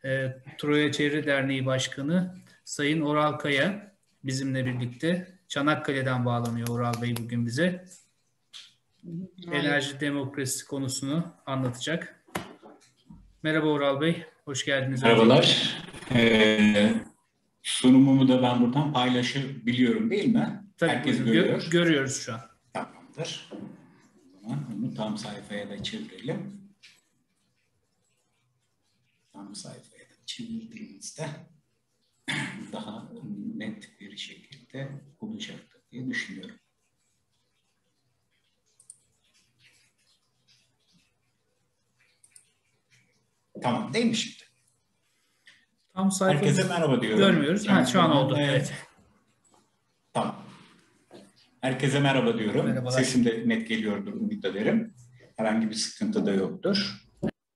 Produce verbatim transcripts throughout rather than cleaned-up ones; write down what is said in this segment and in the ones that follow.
e, Troya Çevre Derneği Başkanı Sayın Oral Kaya bizimle birlikte. Çanakkale'den bağlanıyor Oral Bey bugün bize. Hayır. Enerji demokrasisi konusunu anlatacak. Merhaba Oral Bey, hoş geldiniz. Merhabalar. Ee, sunumumu da ben buradan paylaşabiliyorum değil mi? Tabii, herkes buyurun. görüyor. Gö- görüyoruz şu an. Tamamdır. O zaman onu tam sayfaya da çevirelim. Tam sayfaya da çevirdiğimizde daha net bir şekilde olacaktır diye düşünüyorum. Tamam değil mi şimdi? Tam sayfayı Herkese merhaba diyorum. görmüyoruz. Ha, şu an oldu. Evet. Evet. Tamam. Herkese merhaba diyorum. Merhabalar. Sesim de net geliyordur umut ederim. Herhangi bir sıkıntı da yoktur.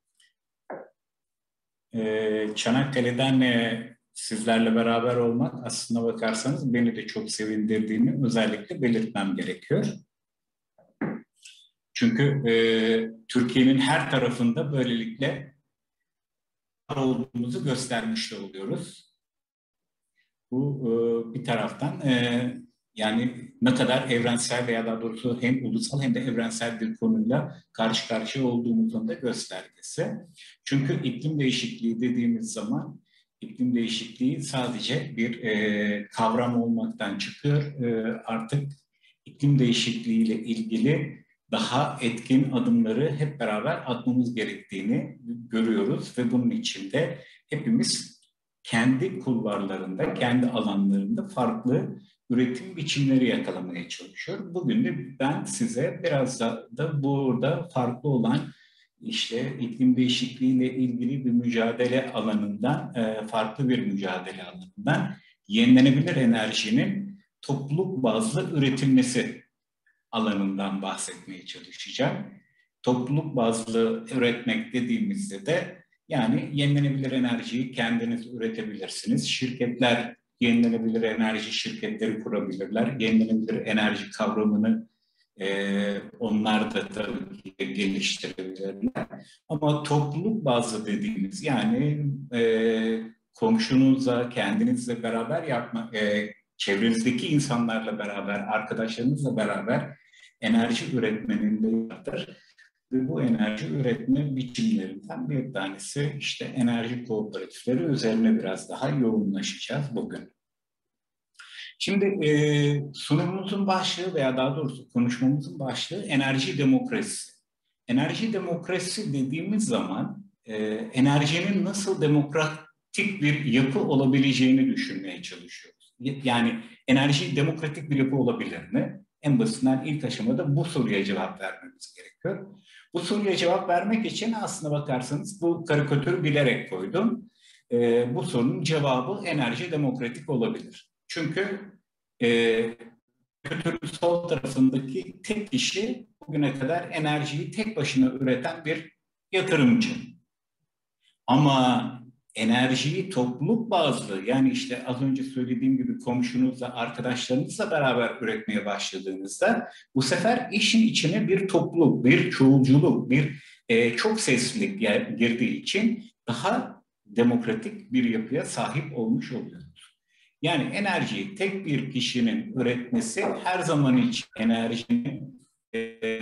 Ee, Çanakkale'den e, sizlerle beraber olmak aslına bakarsanız beni de çok sevindirdiğini özellikle belirtmem gerekiyor. Çünkü e, Türkiye'nin her tarafında böylelikle olduğumuzu göstermiş de oluyoruz. Bu e, bir taraftan e, yani ne kadar evrensel veya daha doğrusu hem ulusal hem de evrensel bir konuyla karşı karşıya olduğumuzun da göstergesi. Çünkü iklim değişikliği dediğimiz zaman iklim değişikliği sadece bir e, kavram olmaktan çıkıyor. E, artık iklim değişikliğiyle ilgili daha etkin adımları hep beraber atmamız gerektiğini görüyoruz ve bunun için de hepimiz kendi kulvarlarında, kendi alanlarında farklı üretim biçimleri yakalamaya çalışıyor. Bugün de ben size biraz da, da burada farklı olan işte iklim değişikliğiyle ilgili bir mücadele alanından, e, farklı bir mücadele alanından yenilenebilir enerjinin topluluk bazlı üretilmesi alanından bahsetmeye çalışacağım. Topluluk bazlı üretmek dediğimizde de yani yenilenebilir enerjiyi kendiniz üretebilirsiniz. Şirketler yenilenebilir enerji şirketleri kurabilirler. Yenilenebilir enerji kavramını e, onlar da tabii ki geliştirebilirler. Ama topluluk bazlı dediğimiz yani e, komşunuzla, kendinizle beraber yapma, e, çevrenizdeki insanlarla beraber, arkadaşlarınızla beraber enerji üretmenin de vardır. Ve bu enerji üretme biçimlerinden bir tanesi işte enerji kooperatifleri üzerine biraz daha yoğunlaşacağız bugün. Şimdi e, sunumumuzun başlığı veya daha doğrusu konuşmamızın başlığı enerji demokrasisi. Enerji demokrasisi dediğimiz zaman e, enerjinin nasıl demokratik bir yapı olabileceğini düşünmeye çalışıyoruz. Yani enerji demokratik bir yapı olabilir mi? En basitinden ilk aşamada bu soruya cevap vermemiz gerekiyor. Bu soruya cevap vermek için aslına bakarsanız bu karikatürü bilerek koydum. E, bu sorunun cevabı enerji demokratik olabilir. Çünkü e, karikatürün sol tarafındaki tek kişi bugüne kadar enerjiyi tek başına üreten bir yatırımcı. Ama enerjiyi topluluk bazlı yani işte az önce söylediğim gibi komşunuzla, arkadaşlarınızla beraber üretmeye başladığınızda bu sefer işin içine bir topluluk, bir çoğulculuk, bir e, çok seslilik girdiği için daha demokratik bir yapıya sahip olmuş oluyoruz. Yani enerjiyi tek bir kişinin üretmesi her zaman için enerjinin e,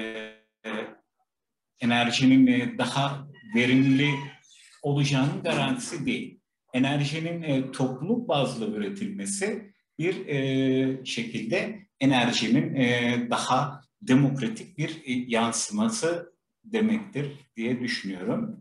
enerjinin daha verimli olacağının garantisi değil. Enerjinin e, topluluk bazlı üretilmesi bir e, şekilde enerjinin e, daha demokratik bir e, yansıması demektir diye düşünüyorum.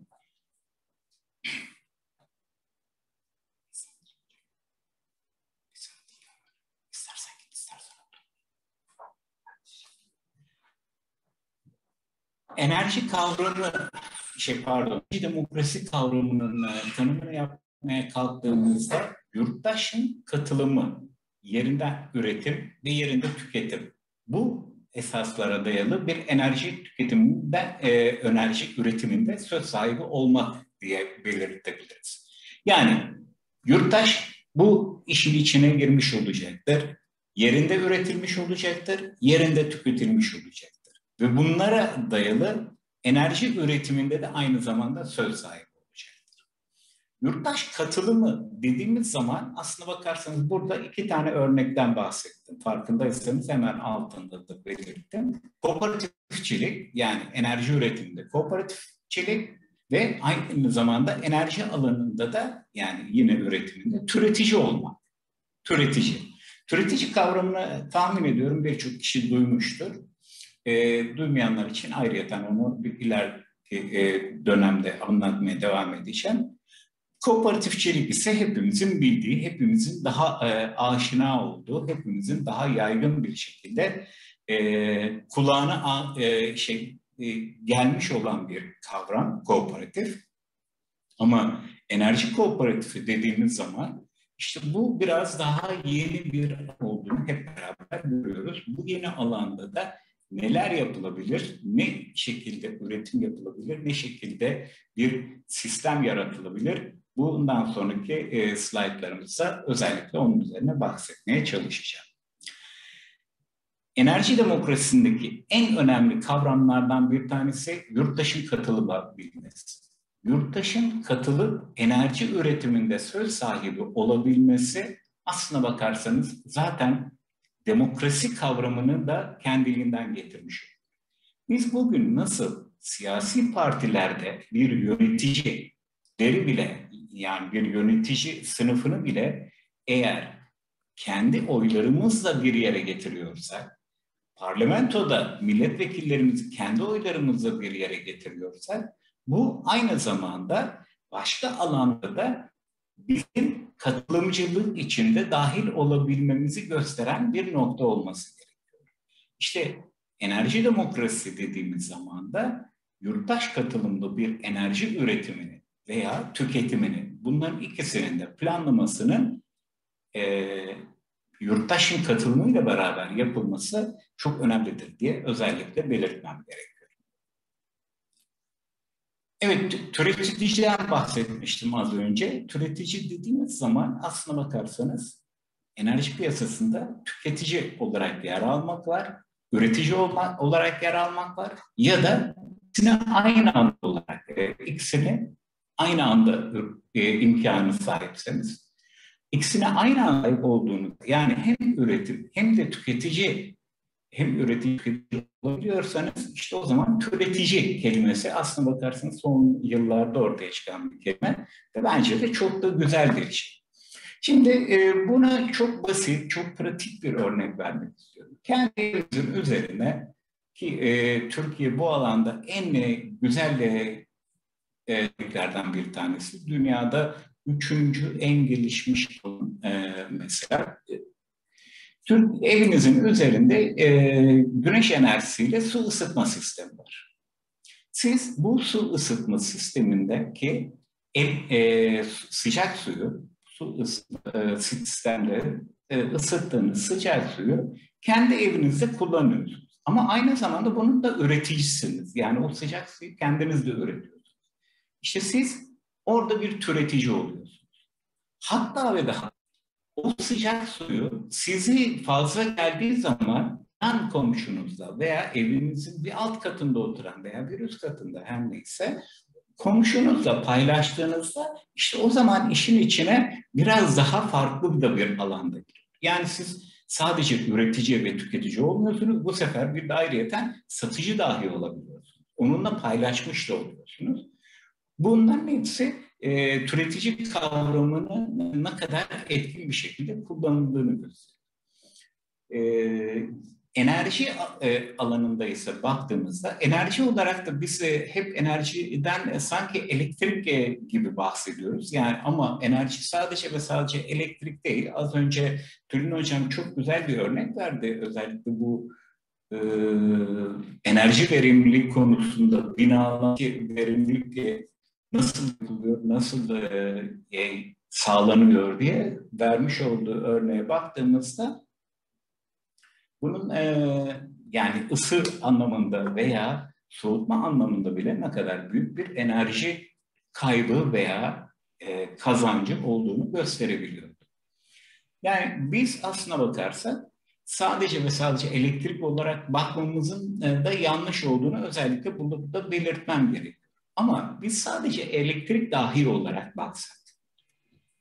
Enerji kavramı, şey pardon, demokrasi kavramının tanımını yapmaya kalktığımızda yurttaşın katılımı, yerinde üretim ve yerinde tüketim. Bu esaslara dayalı bir enerji tüketiminde, e, enerji üretiminde söz sahibi olmak diye belirtebiliriz. Yani yurttaş bu işin içine girmiş olacaktır, yerinde üretilmiş olacaktır, yerinde tüketilmiş olacaktır. Ve bunlara dayalı enerji üretiminde de aynı zamanda söz sahibi olacaktır. Yurttaş katılımı dediğimiz zaman aslına bakarsanız burada iki tane örnekten bahsettim. Farkındaysanız hemen altında da belirttim. Kooperatifçilik, yani enerji üretiminde kooperatifçilik ve aynı zamanda enerji alanında da, yani yine üretiminde türetici olmak. Türetici. Türetici kavramını tahmin ediyorum birçok kişi duymuştur. E, duymayanlar için ayrıyeten onu bir ileriki e, dönemde anlatmaya devam edeceğim. Kooperatifçilik ise hepimizin bildiği, hepimizin daha e, aşina olduğu, hepimizin daha yaygın bir şekilde e, kulağına e, şey e, gelmiş olan bir kavram kooperatif. Ama enerji kooperatifi dediğimiz zaman işte bu biraz daha yeni bir olduğunu hep beraber görüyoruz. Bu yeni alanda da neler yapılabilir, ne şekilde üretim yapılabilir, ne şekilde bir sistem yaratılabilir? Bundan sonraki e, slaytlarımızda özellikle onun üzerine bahsetmeye çalışacağım. Enerji demokrasisindeki en önemli kavramlardan bir tanesi yurttaşın katılabilmesi. Yurttaşın katılıp enerji üretiminde söz sahibi olabilmesi aslına bakarsanız zaten demokrasi kavramını da kendiliğinden getirmiş. Biz bugün nasıl siyasi partilerde bir yöneticileri bile, yani bir yönetici sınıfını bile eğer kendi oylarımızla bir yere getiriyorsak, parlamentoda milletvekillerimizi kendi oylarımızla bir yere getiriyorsak, bu aynı zamanda başka alanda da bizim katılımcılık içinde dahil olabilmemizi gösteren bir nokta olması gerekiyor. İşte enerji demokrasisi dediğimiz zaman da yurttaş katılımlı bir enerji üretimini veya tüketimini, bunların ikisinin de planlamasının e, yurttaşın katılımıyla beraber yapılması çok önemlidir diye özellikle belirtmem gerekiyor. Evet, türeticiden bahsetmiştim az önce. Türetici dediğimiz zaman aslına bakarsanız enerji piyasasında tüketici olarak yer almak var, üretici olmak, olarak yer almak var ya da ikisine aynı anda olarak, e, ikisini aynı anda e, imkanı sahipseniz, ikisine aynı anda olduğunuz, yani hem üretim hem de tüketici, hem üretici tüketici olabiliyorsanız işte o zaman türetici kelimesi aslına bakarsanız son yıllarda ortaya çıkan bir kelime ve bence de çok da güzel bir şey. Şimdi e, buna çok basit, çok pratik bir örnek vermek istiyorum. Kendimizin üzerine ki e, Türkiye bu alanda en e, güzel ülkelerden bir tanesi. Dünyada üçüncü en gelişmiş e, mesela. Türk evinizin üzerinde e, güneş enerjisiyle su ısıtma sistemi var. Siz bu su ısıtma sistemindeki ev, e, sıcak suyu, su ısıtma e, sistemde e, ısıttığınız sıcak suyu kendi evinizde kullanıyorsunuz. Ama aynı zamanda bunun da üreticisiniz. Yani o sıcak suyu kendiniz de üretiyorsunuz. İşte siz orada bir türetici oluyorsunuz. Hatta ve daha o sıcak suyu sizi fazla geldiği zaman yan komşunuzla veya evinizin bir alt katında oturan veya bir üst katında her neyse komşunuzla paylaştığınızda işte o zaman işin içine biraz daha farklı da bir alanda giriyor. Yani siz sadece üretici ve tüketici olmuyorsunuz. Bu sefer bir de ayrıyeten satıcı dahi olabiliyorsunuz. Onunla paylaşmış da oluyorsunuz. Bunların hepsi e, türetici kavramının ne kadar etkin bir şekilde kullanıldığını gösteriyor. E, enerji e, alanında ise baktığımızda enerji olarak da biz e, hep enerjiden e, sanki elektrik e, gibi bahsediyoruz. Yani ama enerji sadece ve sadece elektrik değil. Az önce Tülin Hocam çok güzel bir örnek verdi. Özellikle bu e, enerji verimliliği konusunda binalardaki verimlilik e, nasıl yapılıyor, nasıl e, e, sağlanıyor diye vermiş olduğu örneğe baktığımızda bunun e, yani ısı anlamında veya soğutma anlamında bile ne kadar büyük bir enerji kaybı veya e, kazancı olduğunu gösterebiliyor. Yani biz aslına bakarsak sadece ve sadece elektrik olarak bakmamızın da yanlış olduğunu özellikle burada belirtmem gerekiyor. Ama biz sadece elektrik dahil olarak baksak,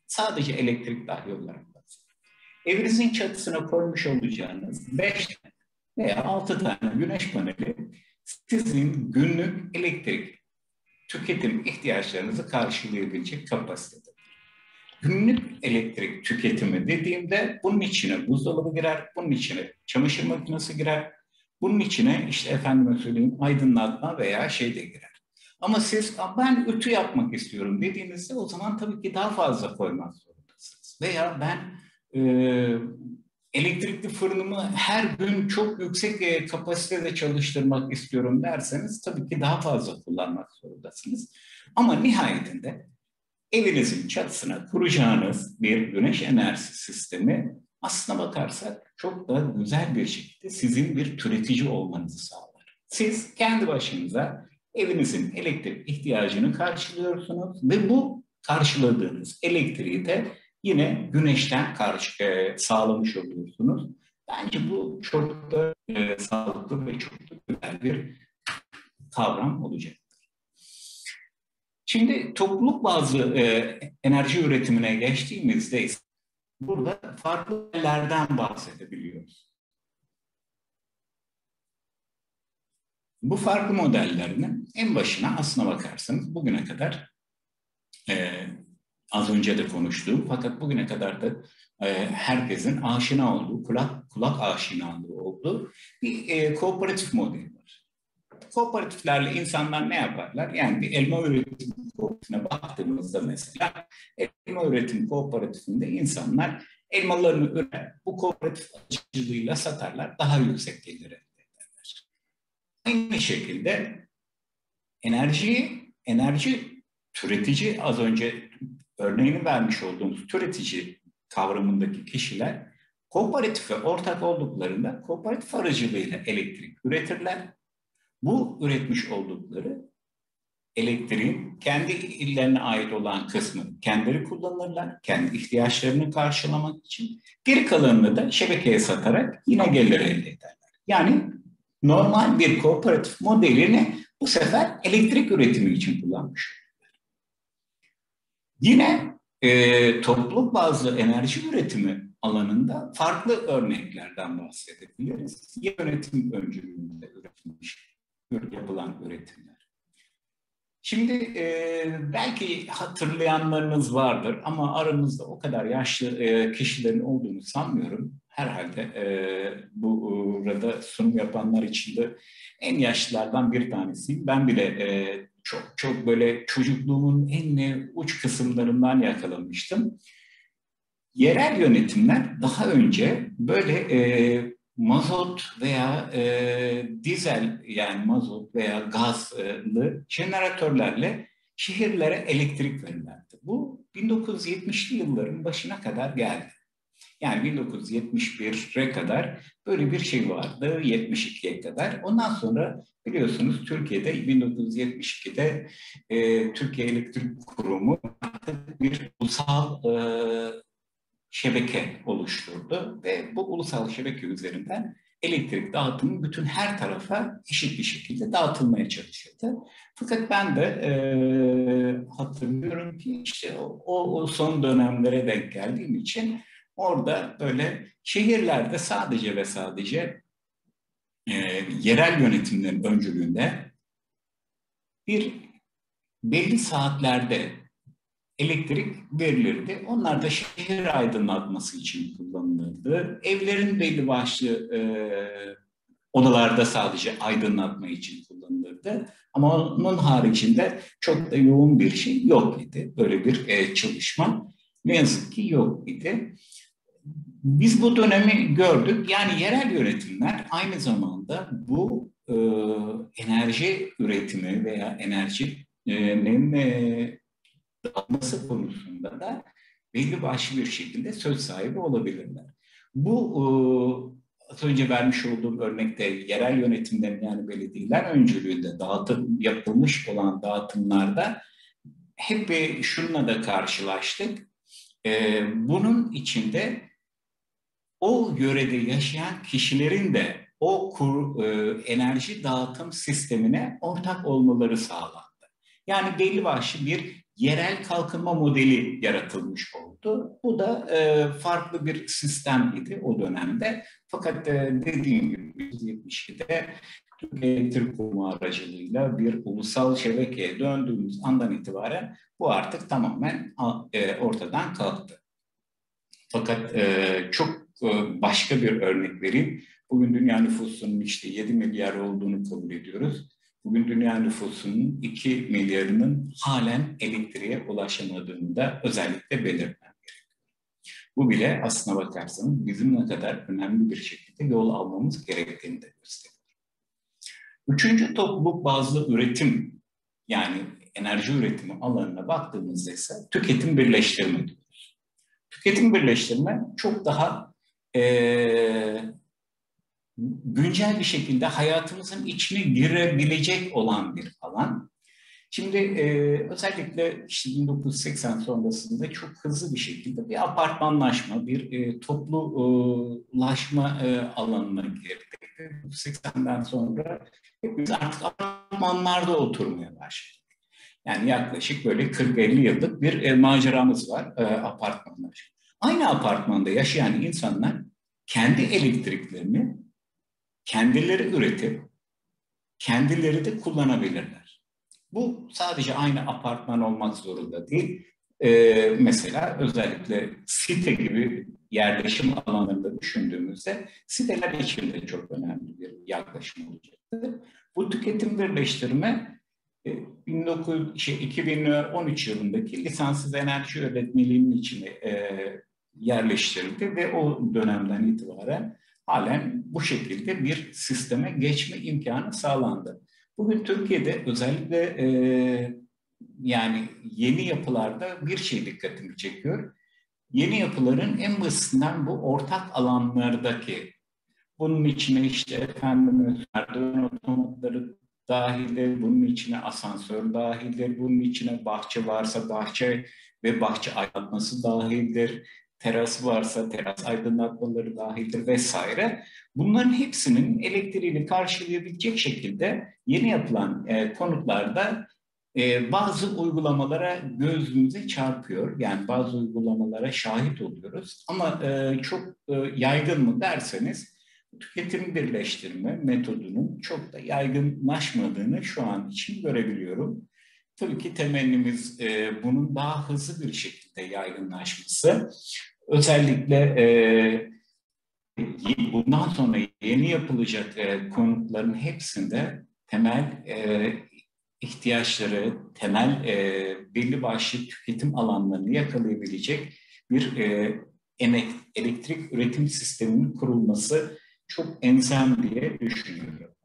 Sadece elektrik dahil olarak bahsediyorum. Evinizin çatısına koymuş olacağınız beş veya altı tane güneş paneli sizin günlük elektrik tüketim ihtiyaçlarınızı karşılayabilecek kapasitede. Günlük elektrik tüketimi dediğimde bunun içine buzdolabı girer, bunun içine çamaşır makinesi girer, bunun içine işte efendime söyleyeyim aydınlatma veya şey de girer. Ama siz ben ütü yapmak istiyorum dediğinizde o zaman tabii ki daha fazla koymak zorundasınız. Veya ben e, elektrikli fırınımı her gün çok yüksek e, kapasitede çalıştırmak istiyorum derseniz tabii ki daha fazla kullanmak zorundasınız. Ama nihayetinde evinizin çatısına kuracağınız bir güneş enerjisi sistemi aslına bakarsak çok da güzel bir şekilde sizin bir türetici olmanızı sağlar. Siz kendi başınıza evinizin elektrik ihtiyacını karşılıyorsunuz ve bu karşıladığınız elektriği de yine güneşten karşı, e, sağlamış oluyorsunuz. Bence bu çok da e, sağlıklı ve çok da güzel bir kavram olacak. Şimdi topluluk bazlı e, enerji üretimine geçtiğimizde burada farklı modellerden bahsedebiliyoruz. Bu farklı modellerinin en başına aslına bakarsanız bugüne kadar e, az önce de konuştuğum fakat bugüne kadar da e, herkesin aşina olduğu, kulak kulak aşinalığı olduğu bir e, kooperatif modeli var. Kooperatiflerle insanlar ne yaparlar? Yani bir elma üretim kooperatifine baktığımızda mesela elma üretim kooperatifinde insanlar elmalarını ürer, bu kooperatif aracılığıyla satarlar, daha yüksek gelir elde ederler. Aynı şekilde enerji, enerji türetici, az önce örneğini vermiş olduğumuz türetici kavramındaki kişiler kooperatife ortak olduklarında kooperatif aracılığıyla elektrik üretirler. Bu üretmiş oldukları elektriğin kendi illerine ait olan kısmını kendileri kullanırlar, kendi ihtiyaçlarını karşılamak için. Geri kalanını da şebekeye satarak yine gelir elde ederler. Yani normal bir kooperatif modelini bu sefer elektrik üretimi için kullanmış. Yine e, topluluk bazlı enerji üretimi alanında farklı örneklerden bahsedebiliriz. Yönetim öncülüğünde üretilmiş, yapılan üretimler. Şimdi e, belki hatırlayanlarınız vardır ama aramızda o kadar yaşlı e, kişilerin olduğunu sanmıyorum. Herhalde e, bu burada sunum yapanlar içinde en yaşlılardan bir tanesiyim. Ben bile e, çok çok böyle çocukluğumun en uç kısımlarından yakalamıştım. Yerel yönetimler daha önce böyle e, mazot veya e, dizel yani mazot veya gazlı jeneratörlerle şehirlere elektrik verirlerdi. Bu bin dokuz yüz yetmişli yılların başına kadar geldi. Yani bin dokuz yüz yetmiş bire kadar böyle bir şey vardı, yetmiş ikiye kadar. Ondan sonra biliyorsunuz Türkiye'de bin dokuz yüz yetmiş ikide e, Türkiye Elektrik Kurumu bir ulusal e, şebeke oluşturdu ve bu ulusal şebeke üzerinden elektrik dağıtımı bütün her tarafa eşit bir şekilde dağıtılmaya çalışıldı. Fakat ben de e, hatırlıyorum ki işte o, o son dönemlere denk geldiğim için orada böyle şehirlerde sadece ve sadece e, yerel yönetimlerin öncülüğünde bir belli saatlerde elektrik verilirdi. Onlar da şehir aydınlatması için kullanılırdı. Evlerin belli başlı e, odalarda sadece aydınlatma için kullanılırdı. Ama onun haricinde çok da yoğun bir şey yok idi. Böyle bir e, çalışma ne yazık ki yok idi. Biz bu dönemi gördük. Yani yerel yönetimler aynı zamanda bu e, enerji üretimi veya enerjinin e, dağılması konusunda da belli başlı bir şekilde söz sahibi olabilirler. Bu e, az önce vermiş olduğum örnekte yerel yönetimlerin yani belediyeler öncülüğünde dağıtım yapılmış olan dağıtımlarda hep bir şununla da karşılaştık. E, bunun içinde o yörede yaşayan kişilerin de o kur, e, enerji dağıtım sistemine ortak olmaları sağlandı. Yani belli başlı bir yerel kalkınma modeli yaratılmış oldu. Bu da e, farklı bir sistemdi o dönemde. Fakat e, dediğim gibi yetmiş ikide Türkiye Elektrik Kurumu aracılığıyla bir ulusal şebekeye döndüğümüz andan itibaren bu artık tamamen e, ortadan kalktı. Fakat e, çok e, başka bir örnek vereyim. Bugün dünya nüfusunun işte yedi milyar olduğunu kabul ediyoruz. Bugün dünya nüfusunun iki milyarının halen elektriğe ulaşamadığını da özellikle belirtmem gerekiyor. Bu bile aslına bakarsanız bizim ne kadar önemli bir şekilde yol almamız gerektiğini de gösteriyor. Üçüncü topluluk bazlı üretim, yani enerji üretimi alanına baktığımızda ise tüketim birleştirme diyoruz. Tüketim birleştirme çok daha ee, güncel bir şekilde hayatımızın içine girebilecek olan bir alan. Şimdi e, özellikle işte bin dokuz yüz seksen sonrasında çok hızlı bir şekilde bir apartmanlaşma, bir e, toplulaşma e, alanına girdik. bin dokuz yüz seksenden sonra biz artık apartmanlarda oturmaya başladık. Yani yaklaşık böyle kırk elli yıllık bir e, maceramız var e, apartmanlaşma. Aynı apartmanda yaşayan insanlar kendi elektriklerini kendileri üretip kendileri de kullanabilirler. Bu sadece aynı apartman olmak zorunda değil. Ee, mesela özellikle site gibi yerleşim alanlarında düşündüğümüzde siteler için de çok önemli bir yaklaşım olacaktır. Bu tüketim birleştirme bin dokuz yüz, şey, iki bin on üç yılındaki lisanssız enerji öğretmeliğinin içine e, yerleştirildi ve o dönemden itibaren halen bu şekilde bir sisteme geçme imkanı sağlandı. Bugün Türkiye'de özellikle e, yani yeni yapılarda bir şey dikkatimi çekiyor. Yeni yapıların en basitinden bu ortak alanlardaki, bunun içine işte efendim merdiven otomatları dahildir, bunun içine asansör dahildir, bunun içine bahçe varsa bahçe ve bahçe aydınlatması dahildir, teras varsa teras aydınlatmaları dahildir vesaire. Bunların hepsinin elektriğini karşılayabilecek şekilde yeni yapılan e, konutlarda e, bazı uygulamalara gözümüze çarpıyor. Yani bazı uygulamalara şahit oluyoruz. Ama e, çok e, yaygın mı derseniz tüketim birleştirme metodunun çok da yaygınlaşmadığını şu an için görebiliyorum. Tabii ki temennimiz e, bunun daha hızlı bir şekilde yaygınlaşması. Özellikle e, bundan sonra yeni yapılacak e, konutların hepsinde temel e, ihtiyaçları, temel e, belli başlı tüketim alanlarını yakalayabilecek bir e, emek, elektrik üretim sisteminin kurulması çok elzem diye düşünüyorum.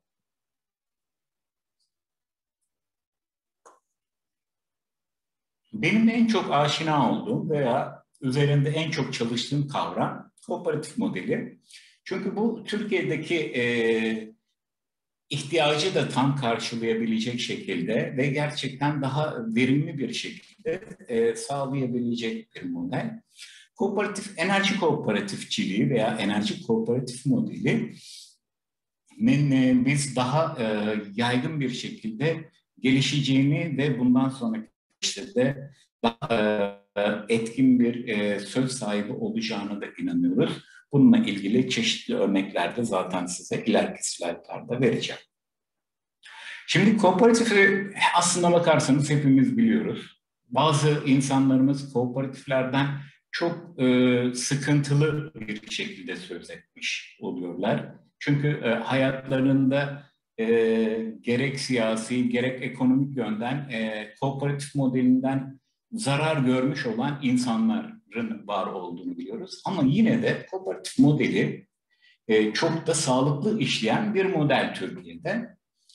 Benim en çok aşina olduğum veya üzerinde en çok çalıştığım kavram kooperatif modeli. Çünkü bu Türkiye'deki e, ihtiyacı da tam karşılayabilecek şekilde ve gerçekten daha verimli bir şekilde e, sağlayabilecek bir model. Kooperatif, enerji kooperatifçiliği veya enerji kooperatif modeli e, biz daha e, yaygın bir şekilde gelişeceğini ve bundan sonraki işte daha e, etkin bir e, söz sahibi olacağını da inanıyoruz. Bununla ilgili çeşitli örnekler de zaten size ileriki slaytlarda vereceğim. Şimdi kooperatifi aslına bakarsanız hepimiz biliyoruz. Bazı insanlarımız kooperatiflerden çok e, sıkıntılı bir şekilde söz etmiş oluyorlar. Çünkü e, hayatlarında e, gerek siyasi gerek ekonomik yönden e, kooperatif modelinden zarar görmüş olan insanların var olduğunu biliyoruz. Ama yine de kooperatif modeli e, çok da sağlıklı işleyen bir model Türkiye'de.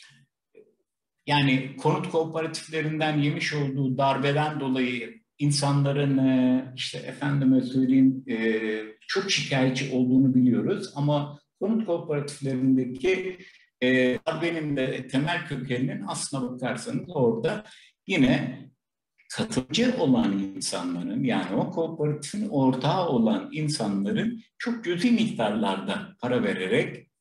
Yani konut kooperatiflerinden yemiş olduğu darbeden dolayı insanların e, işte efendime söyleyeyim e, çok şikayetçi olduğunu biliyoruz. Ama konut kooperatiflerindeki e, darbenin de temel kökeninin aslına bakarsanız orada yine katılımcı olan insanların, yani o kooperatifin ortağı olan insanların çok cüzi miktarlarda para vererek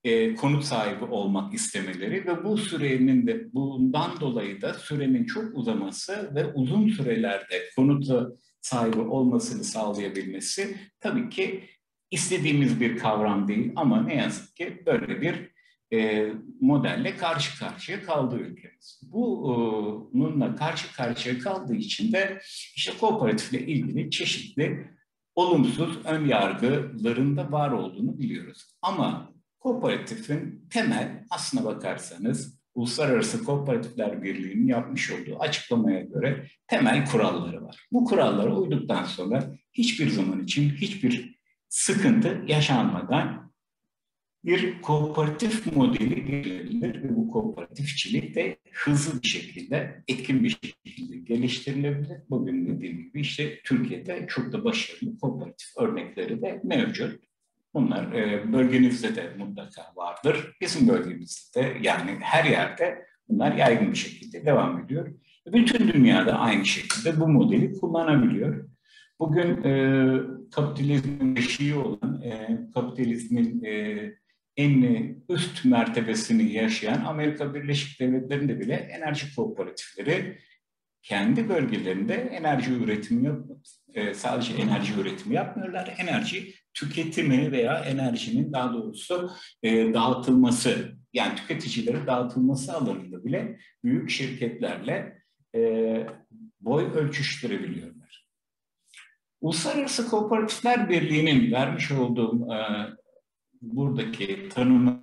e, konut sahibi olmak istemeleri ve bu sürenin de bundan dolayı da sürenin çok uzaması ve uzun sürelerde konutu sahibi olmasını sağlayabilmesi tabii ki istediğimiz bir kavram değil ama ne yazık ki böyle bir e, modelle karşı karşıya kaldı ülkemiz. Bununla karşı karşıya kaldığı için de işte kooperatifle ilgili çeşitli olumsuz ön yargıların da var olduğunu biliyoruz. Ama kooperatifin temel, aslına bakarsanız Uluslararası Kooperatifler Birliği'nin yapmış olduğu açıklamaya göre temel kuralları var. Bu kurallara uyduktan sonra hiçbir zaman için hiçbir sıkıntı yaşanmadan bir kooperatif modeli gelebilir ve bu kooperatifçilik de hızlı bir şekilde, etkin bir şekilde geliştirilebilir. Bugün dediğim gibi işte Türkiye'de çok da başarılı kooperatif örnekleri de mevcut. Bunlar e, bölgenizde de mutlaka vardır. Bizim bölgemizde de yani her yerde bunlar yaygın bir şekilde devam ediyor. Bütün dünyada aynı şekilde bu modeli kullanabiliyor. Bugün e, kapitalizmin beşiği olan, e, kapitalizmin e, en üst mertebesini yaşayan Amerika Birleşik Devletleri'nde bile enerji kooperatifleri kendi bölgelerinde enerji üretimi yapmıyor. E, sadece enerji üretimi yapmıyorlar, enerji tüketimi veya enerjinin daha doğrusu e, dağıtılması, yani tüketicilere dağıtılması alanında bile büyük şirketlerle e, boy ölçüştürebiliyorlar. Uluslararası Kooperatifler Birliği'nin vermiş olduğum e, buradaki tanımı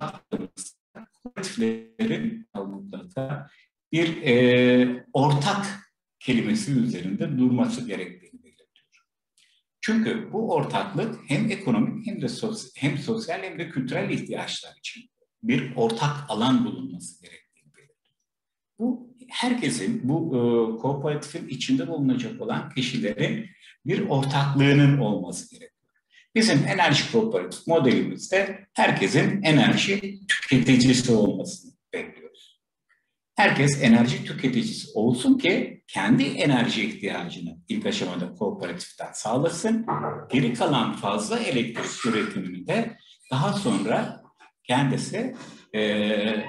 kooperatiflerin mutlaka bir e, ortak kelimesi üzerinde durması gerektiğini belirtiyor. Çünkü bu ortaklık hem ekonomik hem de sosyal, hem sosyal hem de kültürel ihtiyaçlar için bir ortak alan bulunması gerektiğini belirtiyor. Bu herkesin, bu e, kooperatifin içinde bulunacak olan kişilerin bir ortaklığının olması gerekiyor. Bizim enerji kooperatif modelimizde herkesin enerji tüketicisi olmasını bekliyoruz. Herkes enerji tüketicisi olsun ki kendi enerji ihtiyacını ilk aşamada kooperatiften sağlasın. Geri kalan fazla elektrik üretimini de daha sonra kendisi e,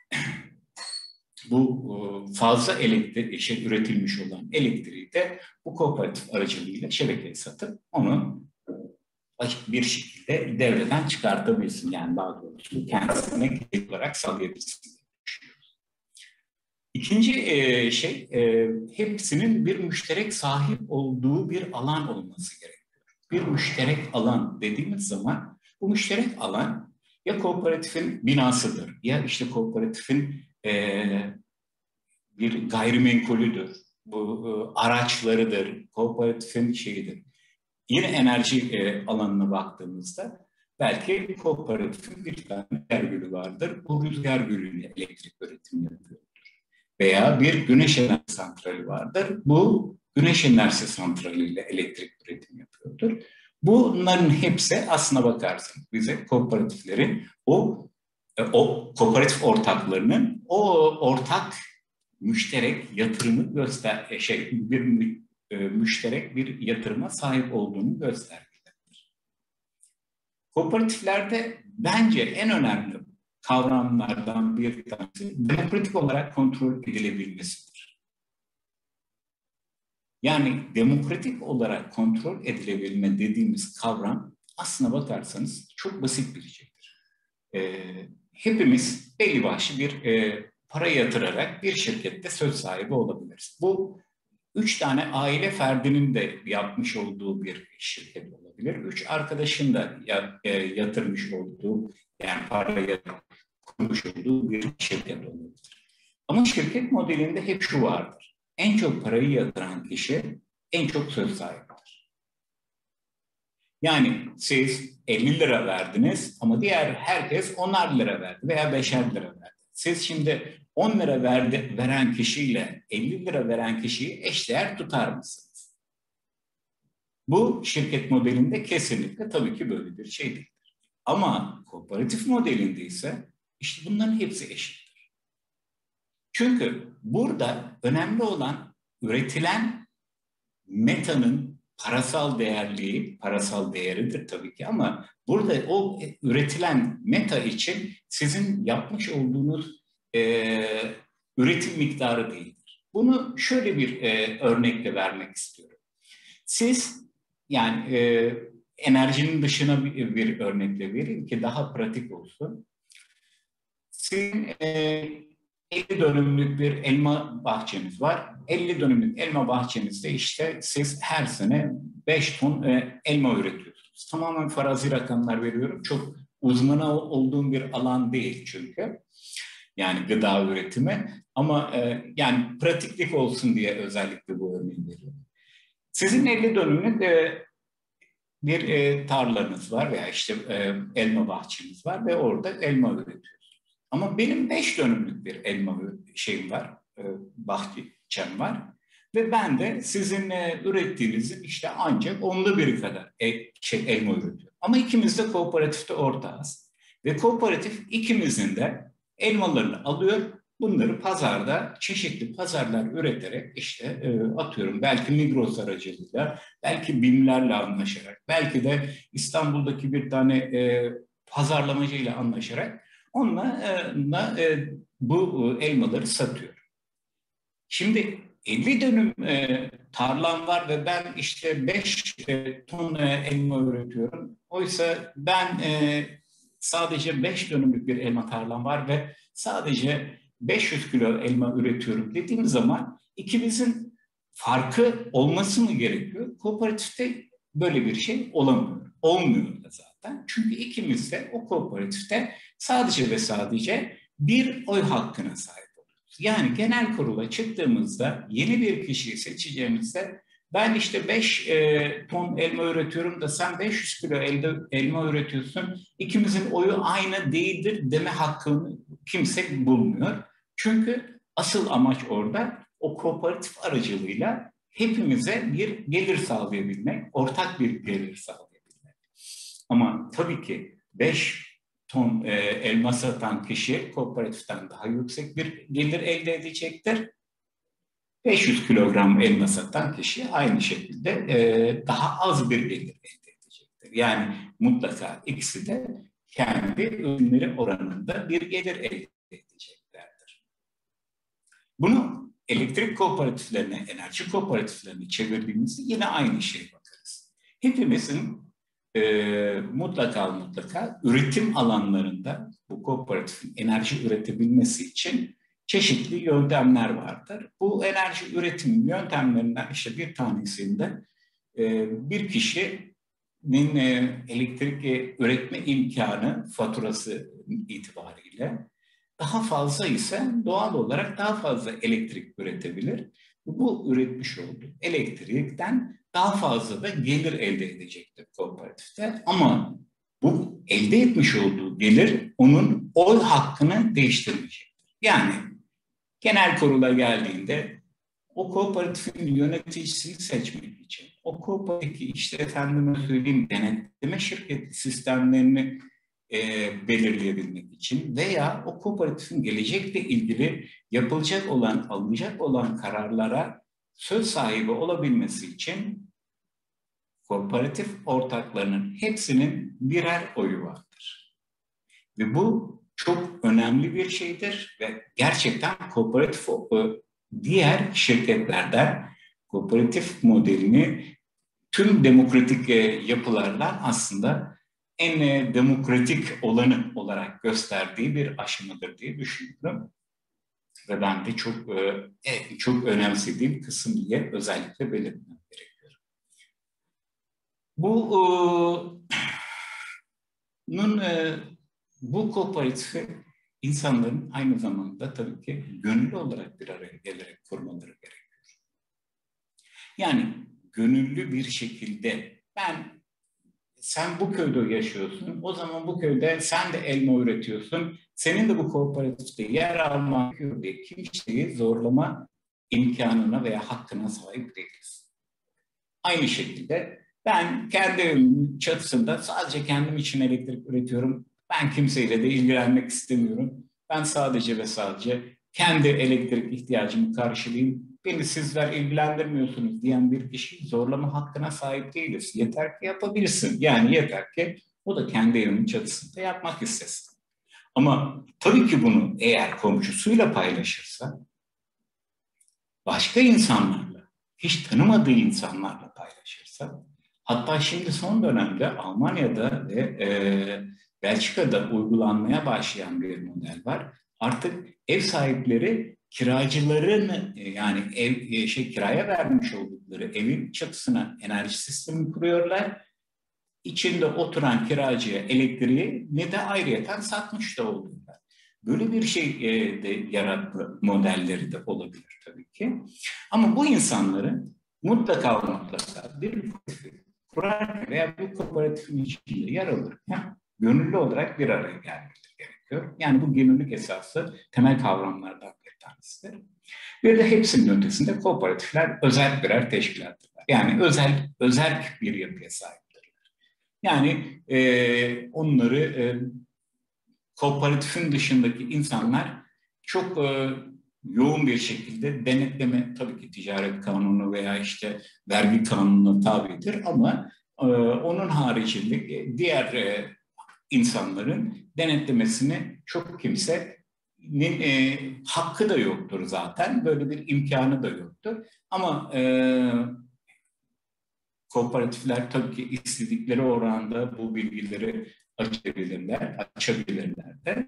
bu fazla elektrik şey, üretilmiş olan elektriği de bu kooperatif aracılığıyla şebekeye satıp onu açık bir şekilde devreden çıkartabilsin. Yani daha doğrusu kendisine gerekli olarak sağlayabilsin. İkinci e, şey, e, hepsinin bir müşterek sahip olduğu bir alan olması gerekiyor. Bir müşterek alan dediğimiz zaman bu müşterek alan ya kooperatifin binasıdır, ya işte kooperatifin e, bir gayrimenkulüdür, bu e, araçlarıdır, kooperatifin şeyidir. Yine enerji e, alanına baktığımızda belki kooperatifin bir tane rüzgar gülü vardır. Bu rüzgar gülüyle elektrik üretimi yapıyordur. Veya bir güneş enerji santrali vardır. Bu güneş enerji santraliyle elektrik üretimi yapıyordur. Bunların hepsi aslına bakarsın bize kooperatiflerin o o kooperatif ortaklarının o ortak müşterek yatırımı göster şey bir müşterek bir yatırıma sahip olduğunu göstermektedir. Kooperatiflerde bence en önemli kavramlardan bir tanesi demokratik olarak kontrol edilebilmesidir. Yani demokratik olarak kontrol edilebilme dediğimiz kavram aslına bakarsanız çok basit bir şeydir. Ee, hepimiz belli başlı bir e, para yatırarak bir şirkette söz sahibi olabiliriz. Bu üç tane aile ferdinin de yapmış olduğu bir şirket olabilir. Üç arkadaşın da yatırmış olduğu, yani paraya kurmuş olduğu bir şirket olabilir. Ama şirket modelinde hep şu vardır. En çok parayı yatıran kişi en çok söz sahibidir. Yani siz elli lira verdiniz ama diğer herkes onar lira verdi veya beşer lira verdi. Siz şimdi on lira verdi, veren kişiyle elli lira veren kişiyi eşdeğer tutar mısınız? Bu şirket modelinde kesinlikle tabii ki böyle bir şey değildir. Ama kooperatif modelinde ise işte bunların hepsi eşittir. Çünkü burada önemli olan üretilen metanın parasal değerliği, parasal değeridir tabii ki ama burada o üretilen meta için sizin yapmış olduğunuz e, üretim miktarı değildir. Bunu şöyle bir e, örnekle vermek istiyorum. Siz yani e, enerjinin dışına bir, bir örnekle vereyim ki daha pratik olsun. Sizin e, elli dönümlük bir elma bahçeniz var. elli dönümlük elma bahçenizde işte siz her sene beş ton e, elma üretiyorsunuz. Tamamen farazi rakamlar veriyorum. Çok uzmanı olduğum bir alan değil çünkü. Yani gıda üretimi. Ama e, yani pratiklik olsun diye özellikle bu örneği veriyorum. Sizin elli dönümlük e, bir e, tarlanız var veya işte e, elma bahçeniz var ve orada elma üretiyorsunuz. Ama benim beş dönümlük bir elma şeyim var, e, bahçem var ve ben de sizin e, ürettiğinizin işte ancak onda biri kadar e, şey, elma üretiyorum. Ama ikimiz de kooperatifte ortağız ve kooperatif ikimizin de elmalarını alıyor. Bunları pazarda çeşitli pazarlar üreterek işte e, atıyorum belki Migros aracılığıyla, belki BİM'lerle anlaşarak, belki de İstanbul'daki bir tane e, pazarlamacıyla anlaşarak onunla e, e, bu elmaları satıyor. Şimdi elli dönüm e, tarlam var ve ben işte beş e, ton e, elma üretiyorum. Oysa ben e, sadece beş dönümlük bir elma tarlam var ve sadece beş yüz kilo elma üretiyorum dediğim zaman ikimizin farkı olması mı gerekiyor? Kooperatifte böyle bir şey olamıyor. Olmuyor da zaten. Çünkü ikimiz de o kooperatifte sadece ve sadece bir oy hakkına sahip oluyoruz. Yani genel kurula çıktığımızda yeni bir kişiyi seçeceğimizde ben işte beş e, ton elma üretiyorum da sen beş yüz kilo elde, elma üretiyorsun. İkimizin oyu aynı değildir deme hakkını kimse bulmuyor. Çünkü asıl amaç orada o kooperatif aracılığıyla hepimize bir gelir sağlayabilmek, ortak bir gelir sağlayabilmek. Ama tabii ki beş ton e, elma satan kişi kooperatiften daha yüksek bir gelir elde edecektir. beş yüz kilogram elma satan kişi aynı şekilde e, daha az bir gelir elde edecektir. Yani mutlaka ikisi de kendi ürünleri oranında bir gelir elde edeceklerdir. Bunu elektrik kooperatiflerine, enerji kooperatiflerine çevirdiğimizde yine aynı şeye bakarız. Hepimizin e, mutlaka mutlaka üretim alanlarında bu kooperatifin enerji üretebilmesi için çeşitli yöntemler vardır. Bu enerji üretim yöntemlerinden işte bir tanesinde e, bir kişinin e, elektrik e, üretme imkanı faturası itibariyle daha fazla ise doğal olarak daha fazla elektrik üretebilir. Bu üretmiş olduğu elektrikten daha fazla da gelir elde edecektir kooperatifte. Ama bu elde etmiş olduğu gelir onun oy hakkını değiştirmeyecektir. Yani genel kurula geldiğinde o kooperatifin yöneticisini seçmek için, o kooperatifi işte efendime söyleyeyim denetleme şirketi sistemlerini e, belirleyebilmek için veya o kooperatifin gelecekle ilgili yapılacak olan, alınacak olan kararlara söz sahibi olabilmesi için kooperatif ortaklarının hepsinin birer oyu vardır. Ve bu çok önemli bir şeydir ve gerçekten kooperatif diğer şirketlerden kooperatif modelini tüm demokratik yapılardan aslında en demokratik olanı olarak gösterdiği bir aşamadır diye düşünüyorum. Ve ben de çok çok önemsediğim kısım diye özellikle belirtmem gerekiyor. Bu bunun bu kooperatifi insanların aynı zamanda tabii ki gönüllü olarak bir araya gelerek kurmaları gerekiyor. Yani gönüllü bir şekilde ben sen bu köyde yaşıyorsun, o zaman bu köyde sen de elma üretiyorsun, senin de bu kooperatifte yer almak diye kimseyi zorlama imkanına veya hakkına sahip değiliz. Aynı şekilde ben kendi evimin çatısında sadece kendim için elektrik üretiyorum. Ben kimseyle de ilgilenmek istemiyorum. Ben sadece ve sadece kendi elektrik ihtiyacımı karşılayayım. beni sizler ilgilendirmiyorsunuz diyen bir kişi zorlama hakkına sahip değiliz. Yeter ki yapabilirsin. Yani yeter ki o da kendi evinin çatısında yapmak istesin. Ama tabii ki bunu eğer komşusuyla paylaşırsa, başka insanlarla, hiç tanımadığı insanlarla paylaşırsa, hatta şimdi son dönemde Almanya'da ve e, Belçika'da uygulanmaya başlayan bir model var. Artık ev sahipleri kiracıların yani ev şey kiraya vermiş oldukları evin çatısına enerji sistemi kuruyorlar. İçinde oturan kiracıya elektriği ne de ayrıyeten satmış da oluyorlar. Böyle bir şey e, de yaratma modelleri de olabilir tabii ki. Ama bu insanların mutlaka mutlaka bir kooperatif kurar veya bir kooperatifin içinde yer alırken gönüllü olarak bir araya gelmeleri gerekiyor. Yani bu gönüllülük esası temel kavramlardan bir tanesidir. Bir de hepsinin ötesinde kooperatifler özel birer teşkilattırlar. Yani özel özel bir yapıya sahiptirler. Yani e, onları e, kooperatifin dışındaki insanlar çok e, yoğun bir şekilde denetleme, tabii ki ticaret kanunu veya işte vergi kanununa tabidir ama e, onun haricinde diğer e, insanların denetlemesini çok kimsenin e, hakkı da yoktur zaten. Böyle bir imkanı da yoktur. Ama e, kooperatifler tabii ki istedikleri oranda bu bilgileri açabilirler, açabilirler de.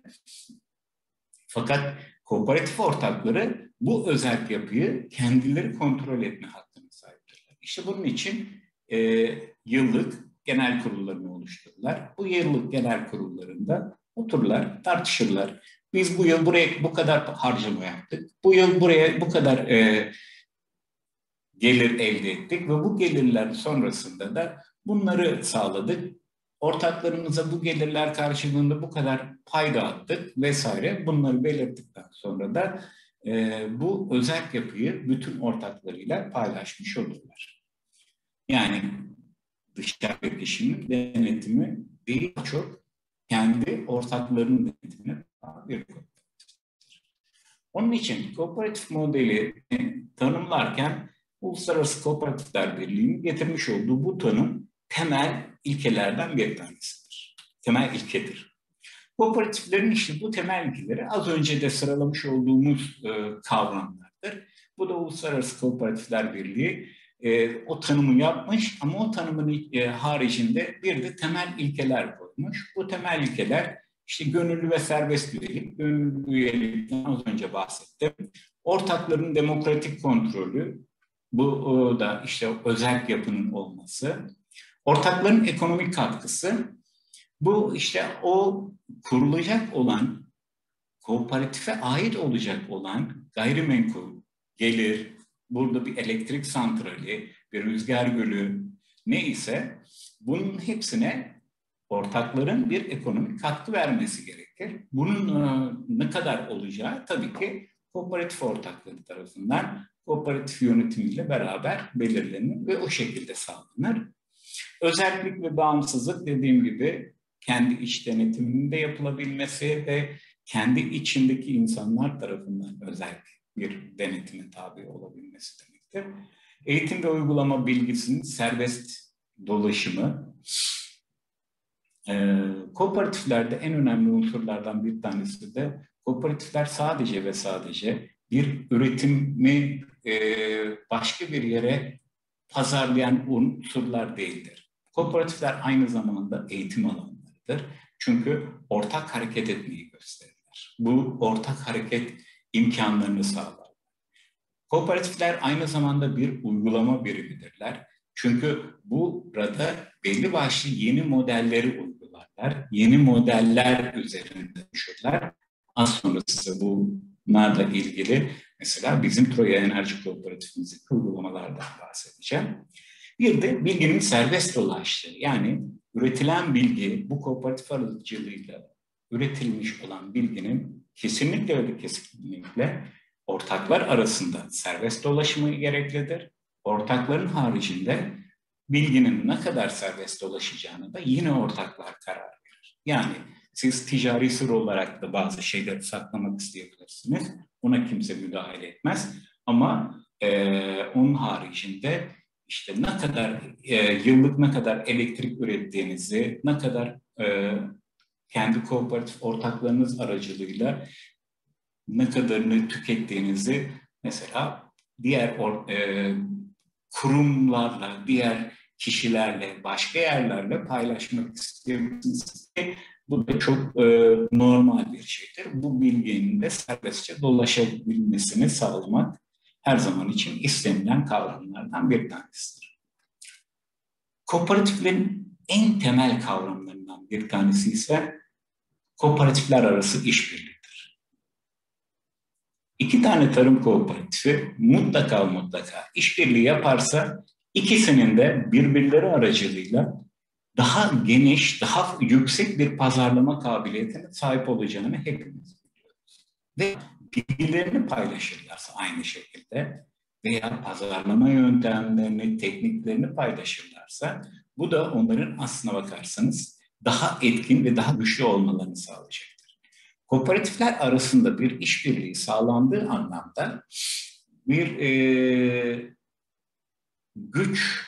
Fakat kooperatif ortakları bu özel yapıyı kendileri kontrol etme hakkına sahiptirler. İşte bunun için e, yıllık genel kurullarını oluştururlar. Bu yıllık genel kurullarında otururlar, tartışırlar. Biz bu yıl buraya bu kadar harcama yaptık. Bu yıl buraya bu kadar e, gelir elde ettik ve bu gelirler sonrasında da bunları sağladık. Ortaklarımıza bu gelirler karşılığında bu kadar pay dağıttık vesaire. Bunları belirttikten sonra da e, bu özel yapıyı bütün ortaklarıyla paylaşmış olurlar. Yani dışarıdaki kişinin denetimi değil, çok kendi ortaklarının denetimine bir kooperatiftir. Onun için kooperatif modeli tanımlarken Uluslararası Kooperatifler Birliği'nin getirmiş olduğu bu tanım temel ilkelerden bir tanesidir. Temel ilkedir. Kooperatiflerin işte bu temel ilkeleri az önce de sıralamış olduğumuz e, kavramlardır. Bu da Uluslararası Kooperatifler Birliği e, o tanımı yapmış ama o tanımın e, haricinde bir de temel ilkeler koymuş. Bu temel ilkeler işte gönüllü ve serbest üyelik, gönüllü üyelikten az önce bahsettim. Ortakların demokratik kontrolü, bu da işte özel yapının olması. Ortakların ekonomik katkısı, bu işte o kurulacak olan, kooperatife ait olacak olan gayrimenkul, gelir, burada bir elektrik santrali, bir rüzgar gölü ne ise bunun hepsine ortakların bir ekonomik katkı vermesi gerekir. Bunun ne kadar olacağı tabii ki kooperatif ortakları tarafından kooperatif yönetimiyle beraber belirlenir ve o şekilde sağlanır. Özellik ve bağımsızlık dediğim gibi kendi iç denetiminin de yapılabilmesi ve kendi içindeki insanlar tarafından özel bir denetime tabi olabilmesi demektir. Eğitim ve uygulama bilgisinin serbest dolaşımı. Ee, kooperatiflerde en önemli unsurlardan bir tanesi de kooperatifler sadece ve sadece bir üretimi e, başka bir yere pazarlayan unsurlar değildir. Kooperatifler aynı zamanda eğitim alanlarıdır. Çünkü ortak hareket etmeyi gösterirler. Bu ortak hareket imkanlarını sağlar. Kooperatifler aynı zamanda bir uygulama birimidirler. Çünkü burada belli başlı yeni modelleri uygularlar. Yeni modeller üzerinde düşürler. Az sonra size bunlarla ilgili mesela bizim Troya Enerji Kooperatifimizin uygulamalardan bahsedeceğim. Bir de bilginin serbest dolaştığı, yani üretilen bilgi, bu kooperatif aracılığıyla üretilmiş olan bilginin kesinlikle öyle kesinlikle ortaklar arasında serbest dolaşımı gereklidir. Ortakların haricinde bilginin ne kadar serbest dolaşacağını da yine ortaklar karar verir. Yani siz ticari sır olarak da bazı şeyleri saklamak isteyebilirsiniz. Buna kimse müdahale etmez. Ama Ee, onun haricinde işte ne kadar e, yıllık ne kadar elektrik ürettiğinizi, ne kadar e, kendi kooperatif ortaklarınız aracılığıyla ne kadarını tükettiğinizi mesela diğer or, e, kurumlarla, diğer kişilerle, başka yerlerle paylaşmak istiyorsunuz. Bu da çok e, normal bir şeydir. Bu bilginin de serbestçe dolaşabilmesini sağlamak her zaman için istenilen kavramlardan bir tanesidir. Kooperatiflerin en temel kavramlarından bir tanesi ise kooperatifler arası işbirliğidir. İki tane tarım kooperatifi mutlaka mutlaka işbirliği yaparsa ikisinin de birbirleri aracılığıyla daha geniş, daha yüksek bir pazarlama kabiliyetine sahip olacağını hepimiz biliyoruz. Ve bilgilerini paylaşırlarsa aynı şekilde veya pazarlama yöntemlerini, tekniklerini paylaşırlarsa bu da onların aslına bakarsanız daha etkin ve daha güçlü olmalarını sağlayacaktır. Kooperatifler arasında bir işbirliği sağlandığı anlamda bir e, güç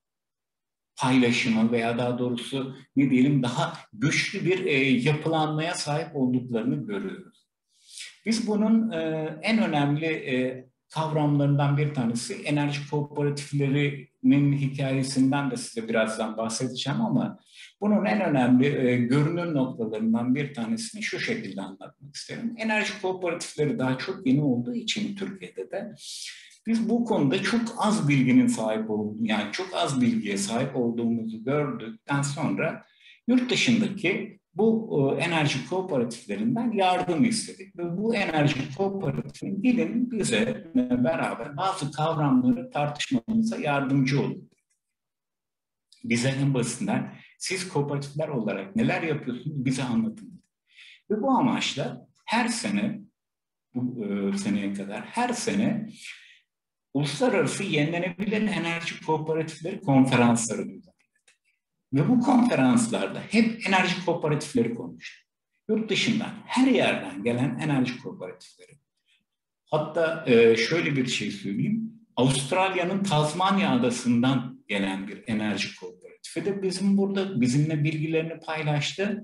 paylaşımı veya daha doğrusu ne diyelim daha güçlü bir e, yapılanmaya sahip olduklarını görüyoruz. Biz bunun e, en önemli e, kavramlarından bir tanesi enerji kooperatiflerinin hikayesinden de size birazdan bahsedeceğim ama bunun en önemli e, görünür noktalarından bir tanesini şu şekilde anlatmak isterim. Enerji kooperatifleri daha çok yeni olduğu için Türkiye'de de biz bu konuda çok az bilginin sahip olduğu, yani çok az bilgiye sahip olduğumuzu gördükten sonra yurt dışındaki bu e, enerji kooperatiflerinden yardım istedik. Ve bu enerji kooperatifinin gelin bize beraber bazı kavramları tartışmamıza yardımcı olun. Bize en basitinden siz kooperatifler olarak neler yapıyorsunuz bize anlatın. Ve bu amaçla her sene, bu e, seneye kadar her sene Uluslararası Yenilenebilir Enerji Kooperatifleri konferansları düzenledik. Ve bu konferanslarda hep enerji kooperatifleri konuştuk. Yurt dışından, her yerden gelen enerji kooperatifleri. Hatta e, şöyle bir şey söyleyeyim. Avustralya'nın Tazmanya adasından gelen bir enerji kooperatifi de bizim burada bizimle bilgilerini paylaştı.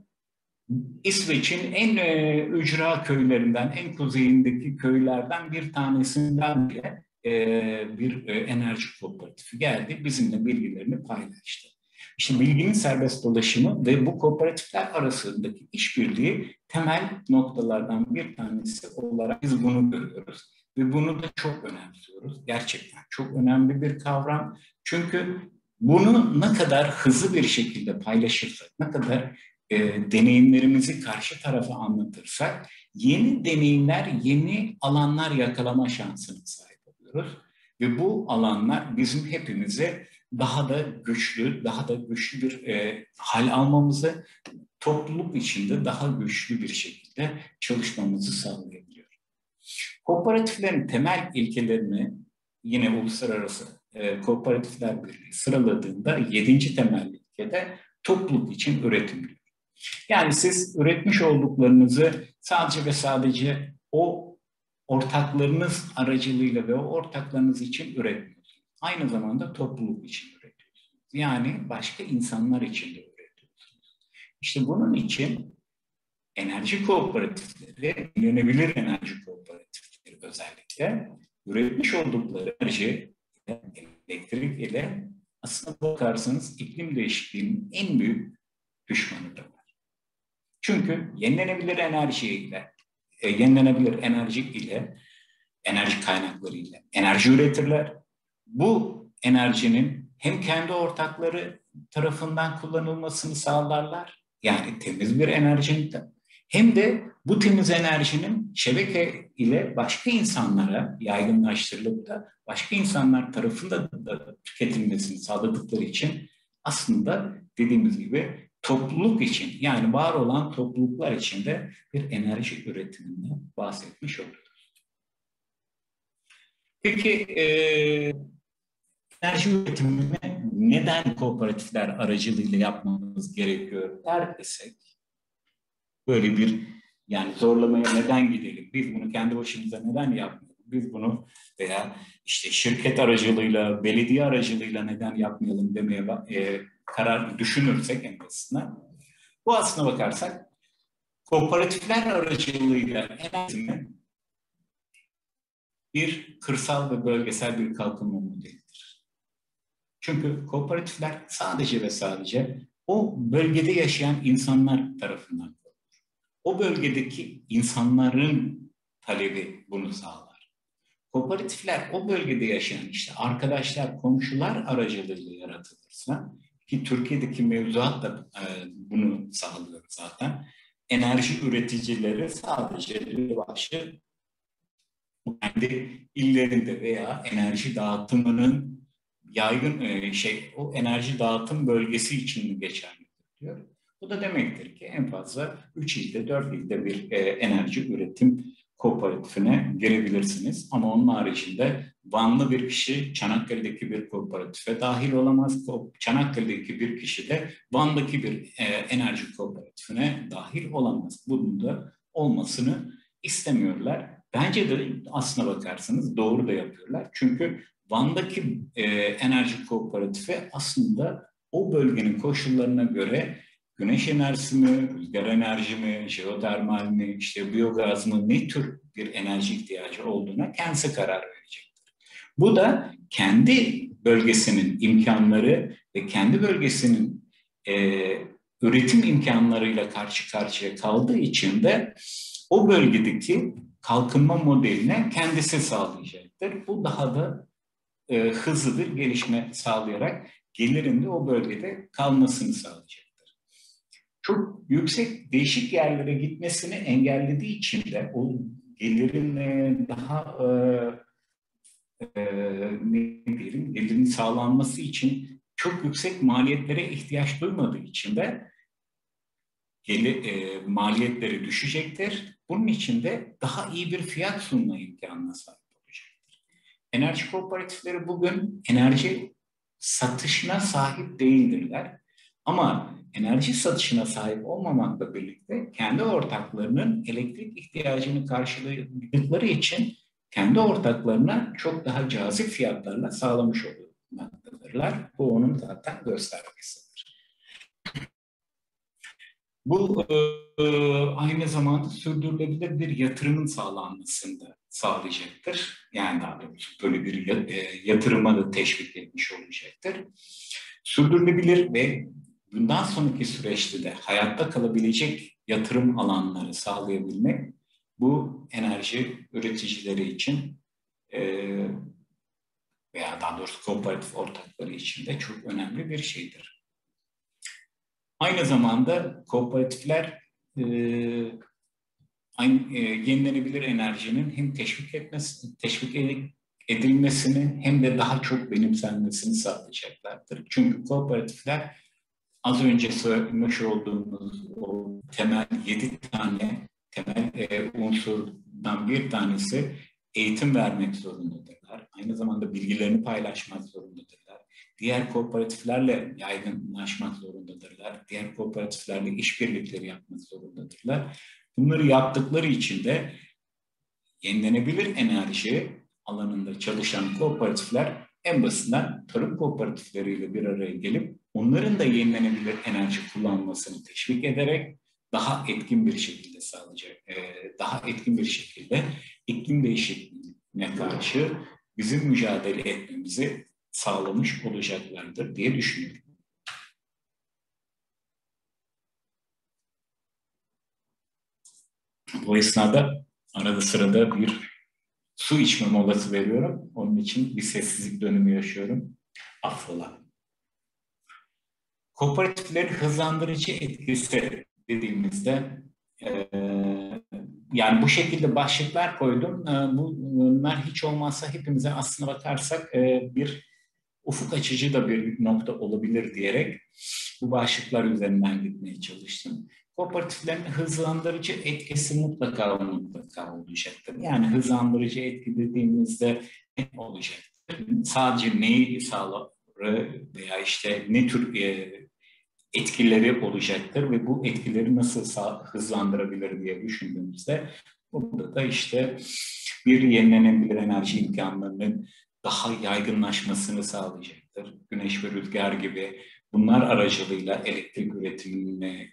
İsveç'in en e, ücra köylerinden, en kuzeyindeki köylerden bir tanesinden bile e, bir e, enerji kooperatifi geldi. Bizimle bilgilerini paylaştı. İşte bilginin serbest dolaşımı ve bu kooperatifler arasındaki işbirliği temel noktalardan bir tanesi olarak biz bunu görüyoruz. Ve bunu da çok önemsiyoruz. Gerçekten çok önemli bir kavram. Çünkü bunu ne kadar hızlı bir şekilde paylaşırsak, ne kadar e, deneyimlerimizi karşı tarafa anlatırsak, yeni deneyimler, yeni alanlar yakalama şansına sahip oluyoruz. Ve bu alanlar bizim hepimize daha da güçlü, daha da güçlü bir e, hal almamızı, topluluk içinde daha güçlü bir şekilde çalışmamızı sağlayabiliyor. Kooperatiflerin temel ilkelerini yine Uluslararası e, Kooperatifler Birliği sıraladığında yedinci temel ilkede topluluk için üretim diyor. Yani siz üretmiş olduklarınızı sadece ve sadece o ortaklarınız aracılığıyla ve o ortaklarınız için üretmiyorsunuz. Aynı zamanda topluluk için üretiyorsunuz. Yani başka insanlar için de üretiyorsunuz. İşte bunun için enerji kooperatifleri, yenilenebilir enerji kooperatifleri özellikle üretmiş oldukları enerji, elektrik ile aslında bakarsanız iklim değişikliğinin en büyük düşmanıdırlar. Çünkü yenilenebilir enerji ile, e, yenilenebilir enerji ile, enerji kaynakları ile enerji üretirler. Bu enerjinin hem kendi ortakları tarafından kullanılmasını sağlarlar, yani temiz bir enerjinin de, hem de bu temiz enerjinin şebeke ile başka insanlara yaygınlaştırılıp da başka insanlar tarafından da tüketilmesini sağladıkları için aslında dediğimiz gibi topluluk için, yani var olan topluluklar için de bir enerji üretiminden bahsetmiş oluyoruz. Peki e, enerji üretimini neden kooperatifler aracılığıyla yapmamız gerekiyor der desek, böyle bir yani zorlamaya neden gidelim, biz bunu kendi başımıza neden yapmayalım biz bunu veya işte şirket aracılığıyla, belediye aracılığıyla neden yapmayalım demeye e, karar düşünürsek en basitinden, bu aslına bakarsak kooperatifler aracılığıyla enerjinin bir kırsal ve bölgesel bir kalkınma modelidir. Çünkü kooperatifler sadece ve sadece o bölgede yaşayan insanlar tarafından kurulur. O bölgedeki insanların talebi bunu sağlar. Kooperatifler o bölgede yaşayan işte arkadaşlar, komşular aracılığıyla yaratılırsa, ki Türkiye'deki mevzuat da e, bunu sağlıyor zaten. Enerji üreticileri sadece başlı kendi illerinde veya enerji dağıtımının yaygın e, şey o enerji dağıtım bölgesi için geçerlidir diyor. Bu da demektir ki en fazla üç ilde, dört ilde bir e, enerji üretim kooperatifine girebilirsiniz. Ama onun haricinde Vanlı bir kişi Çanakkale'deki bir kooperatife dahil olamaz. Çanakkale'deki bir kişi de Van'daki bir e, enerji kooperatifine dahil olamaz. Bunun da olmasını istemiyorlar. Bence de aslına bakarsanız doğru da yapıyorlar. Çünkü Van'daki e, enerji kooperatifi aslında o bölgenin koşullarına göre güneş enerjisi mi, rüzgar enerji mi, jeotermal mi, işte biyogaz mı, ne tür bir enerji ihtiyacı olduğuna kendisi karar verecektir. Bu da kendi bölgesinin imkanları ve kendi bölgesinin e, üretim imkanlarıyla karşı karşıya kaldığı için de o bölgedeki kalkınma modeline kendisi sağlayacaktır. Bu daha da e, hızlı bir gelişme sağlayarak gelirin de o bölgede kalmasını sağlayacaktır. Çok yüksek değişik yerlere gitmesini engellediği için de o gelirin e, daha e, e, ne diyelim, gelirin sağlanması için çok yüksek maliyetlere ihtiyaç duymadığı için de gelir, e, maliyetleri düşecektir. Bunun için de daha iyi bir fiyat sunma imkanına sahip olacaktır. Enerji kooperatifleri bugün enerji satışına sahip değildirler. Ama enerji satışına sahip olmamakla birlikte kendi ortaklarının elektrik ihtiyacını karşıladıkları için kendi ortaklarına çok daha cazip fiyatlarla sağlamış olmaktadırlar. Bu onun zaten göstergesidir. Bu e, aynı zamanda sürdürülebilir bir yatırımın sağlanmasını da sağlayacaktır. Yani daha doğrusu böyle bir yatırıma da teşvik etmiş olacaktır. Sürdürülebilir ve bundan sonraki süreçte de hayatta kalabilecek yatırım alanları sağlayabilmek bu enerji üreticileri için e, veya daha doğrusu kooperatif ortakları için de çok önemli bir şeydir. Aynı zamanda kooperatifler e, aynı, e, yenilenebilir enerjinin hem teşvik etmesi, teşvik edilmesini hem de daha çok benimsenmesini sağlayacaklardır. Çünkü kooperatifler az önce söylemiş olduğumuz o temel yedi tane temel e, unsurdan bir tanesi eğitim vermek zorundadırlar. Aynı zamanda bilgilerini paylaşmak zorundadırlar. Diğer kooperatiflerle yaygınlaşmak zorundadırlar. Diğer kooperatiflerle işbirlikleri yapmak zorundadırlar. Bunları yaptıkları için de yenilenebilir enerji alanında çalışan kooperatifler en basitinden tarım kooperatifleriyle bir araya gelip onların da yenilenebilir enerji kullanmasını teşvik ederek daha etkin bir şekilde sağlayacak, daha etkin bir şekilde iklim değişikliğine karşı bizim mücadele etmemizi sağlamış olacaklardır diye düşünüyorum. Bu esnada arada sırada bir su içme molası veriyorum. Onun için bir sessizlik dönümü yaşıyorum. Affola. Kooperatiflerin hızlandırıcı etkisi dediğimizde e, yani bu şekilde başlıklar koydum. E, bunlar hiç olmazsa hepimize aslına bakarsak e, bir ufuk açıcı da bir nokta olabilir diyerek bu başlıklar üzerinden gitmeye çalıştım. Kooperatiflerin hızlandırıcı etkisi mutlaka mutlaka olacaktır. Yani hızlandırıcı etki dediğimizde ne olacaktır? Sadece neyi sağlar veya işte ne tür e, etkileri olacaktır ve bu etkileri nasıl hızlandırabilir diye düşündüğümüzde Burada da işte bir yenilenebilir enerji imkanlarının daha yaygınlaşmasını sağlayacaktır. Güneş ve rüzgar gibi bunlar aracılığıyla elektrik üretiminin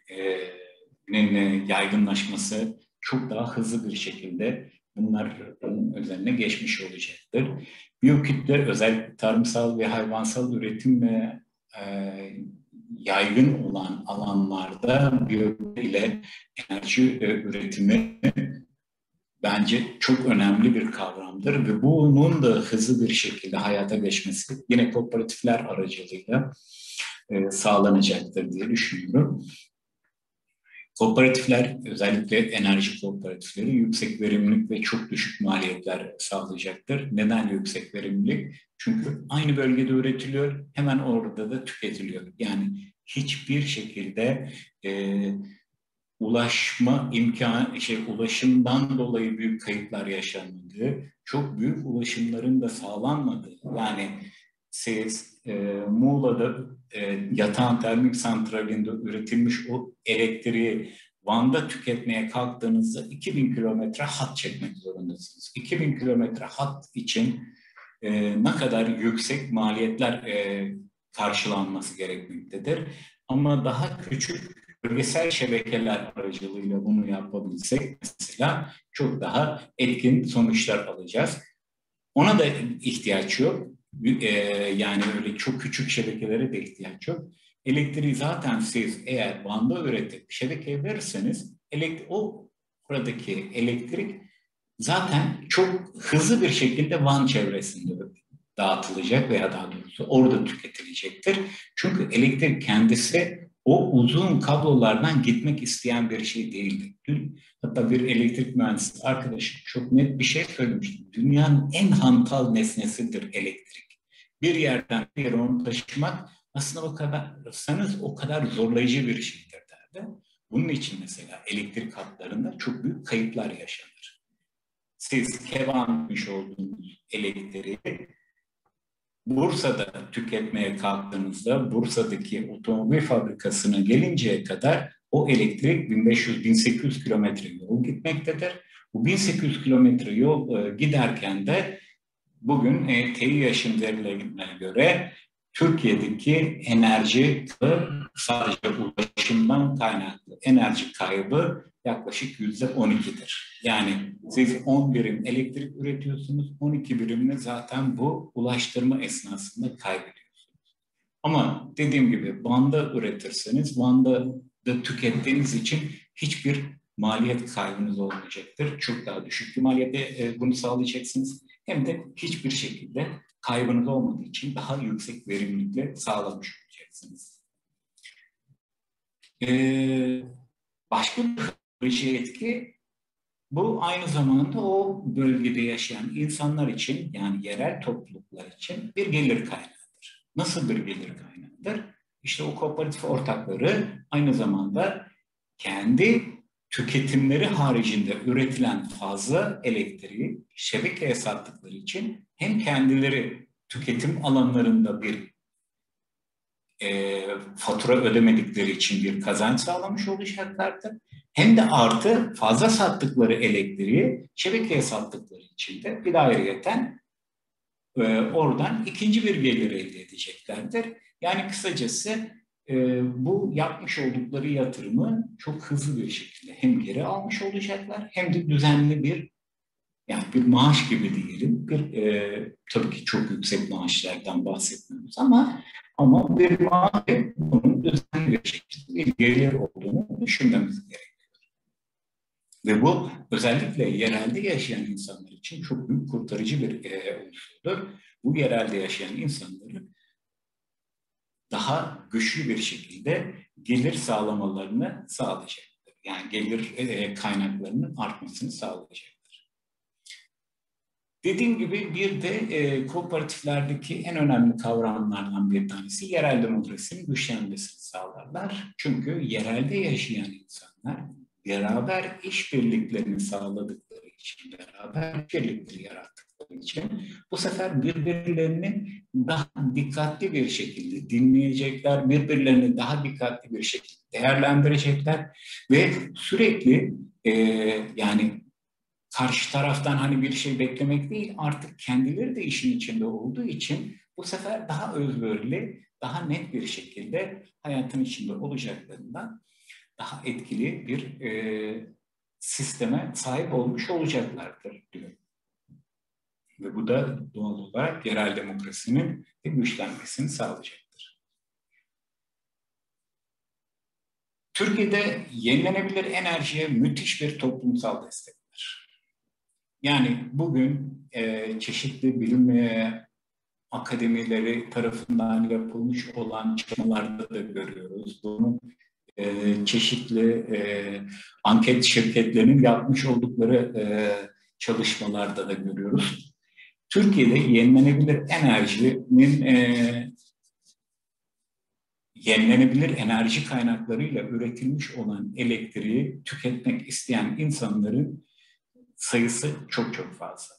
e, yaygınlaşması çok daha hızlı bir şekilde bunların üzerine geçmiş olacaktır. Biyokütle özellikle tarımsal ve hayvansal üretim ve e, yaygın olan alanlarda biyokütle ile enerji e, üretimi bence çok önemli bir kavramdır ve bunun da hızlı bir şekilde hayata geçmesi yine kooperatifler aracılığıyla e, sağlanacaktır diye düşünüyorum. Kooperatifler, özellikle enerji kooperatifleri yüksek verimlilik ve çok düşük maliyetler sağlayacaktır. Neden yüksek verimlilik? Çünkü aynı bölgede üretiliyor, hemen orada da tüketiliyor. Yani hiçbir şekilde e, ulaşma imkanı, şey, ulaşımdan dolayı büyük kayıplar yaşanmadığı, çok büyük ulaşımların da sağlanmadığı, yani siz e, Muğla'da e, Yatağan Termik Santrali'nde üretilmiş o elektriği Van'da tüketmeye kalktığınızda iki bin kilometre hat çekmek zorundasınız. iki bin kilometre hat için e, ne kadar yüksek maliyetler e, karşılanması gerekmektedir. Ama daha küçük bölgesel şebekeler aracılığıyla bunu yapabilsek mesela çok daha etkin sonuçlar alacağız. Ona da ihtiyaç yok. Ee, yani öyle çok küçük şebekelere de ihtiyaç yok. Elektriği zaten siz eğer Van'da üretip şebekeye verirseniz elektrik, o oradaki elektrik zaten çok hızlı bir şekilde Van çevresinde dağıtılacak veya daha doğrusu orada tüketilecektir. Çünkü elektrik kendisi o uzun kablolardan gitmek isteyen bir şey değildir. Dün hatta bir elektrik mühendisi arkadaşım çok net bir şey söylemişti. Dünyanın en hantal nesnesidir elektrik. Bir yerden bir yere onu taşımak aslında o kadar, sanız o kadar zorlayıcı bir şeydir derdi. Bunun için mesela elektrik hatlarında çok büyük kayıplar yaşanır. Siz kevanmış olduğunuz elektriği Bursa'da tüketmeye kalktığınızda Bursa'daki otomobil fabrikasına gelinceye kadar o elektrik bin beş yüz bin sekiz yüz kilometre yol gitmektedir. Bu bin sekiz yüz kilometre yol e, giderken de bugün e, TÜİAŞ'ın verilerine göre Türkiye'deki enerji sadece ulaşımdan kaynaklı enerji kaybı yaklaşık yüzde on ikidir. Yani siz on birim elektrik üretiyorsunuz, on iki birimini zaten bu ulaştırma esnasında kaybediyorsunuz. Ama dediğim gibi Van'da üretirseniz, Van'da da tükettiğiniz için hiçbir maliyet kaybınız olmayacaktır. Çok daha düşük bir maliyete bunu sağlayacaksınız. Hem de hiçbir şekilde kaybınız olmadığı için daha yüksek verimlilikle sağlamış olacaksınız. Ee, başka bir şey etki, bu aynı zamanda o bölgede yaşayan insanlar için, yani yerel topluluklar için bir gelir kaynağıdır. Nasıl bir gelir kaynağıdır? İşte o kooperatif ortakları aynı zamanda kendi tüketimleri haricinde üretilen fazla elektriği şebekeye sattıkları için hem kendileri tüketim alanlarında bir e, fatura ödemedikleri için bir kazanç sağlamış olacaklardır. Hem de artı fazla sattıkları elektriği şebekeye sattıkları için de bir ayrıyeten e, oradan ikinci bir gelir elde edeceklerdir. Yani kısacası e, bu yapmış oldukları yatırımı çok hızlı bir şekilde hem geri almış olacaklar hem de düzenli bir, yani bir maaş gibi diyelim. Bir, e, tabii ki çok yüksek maaşlardan bahsetmiyoruz ama ama bir maaş, bunun düzenli bir şekilde bir gelir olduğunu düşünmemiz gerekiyor. Ve bu özellikle yerelde yaşayan insanlar için çok büyük kurtarıcı bir e, unsurdur. Bu yerelde yaşayan insanların daha güçlü bir şekilde gelir sağlamalarını sağlayacaktır. Yani gelir e, kaynaklarının artmasını sağlayacaktır. Dediğim gibi bir de e, kooperatiflerdeki en önemli kavramlardan bir tanesi yerel demokrasinin güçlenmesini sağlarlar. Çünkü yerelde yaşayan insanlar beraber işbirliklerini sağladıkları için, beraber işbirlikleri yarattıkları için bu sefer birbirlerini daha dikkatli bir şekilde dinleyecekler, birbirlerini daha dikkatli bir şekilde değerlendirecekler ve sürekli e, yani karşı taraftan hani bir şey beklemek değil, artık kendileri de işin içinde olduğu için bu sefer daha özverili, daha net bir şekilde hayatın içinde olacaklarından daha etkili bir e, sisteme sahip olmuş olacaklardır diyor. Ve bu da doğal olarak yerel demokrasinin de güçlenmesini sağlayacaktır. Türkiye'de yenilenebilir enerjiye müthiş bir toplumsal destek var. Yani bugün e, çeşitli bilim e, akademileri tarafından yapılmış olan çalışmalarda da görüyoruz. Bunu e, çeşitli e, anket şirketlerinin yapmış oldukları e, çalışmalarda da görüyoruz. Türkiye'de yenilenebilir enerjinin e, yenilenebilir enerji kaynaklarıyla üretilmiş olan elektriği tüketmek isteyen insanların sayısı çok çok fazla.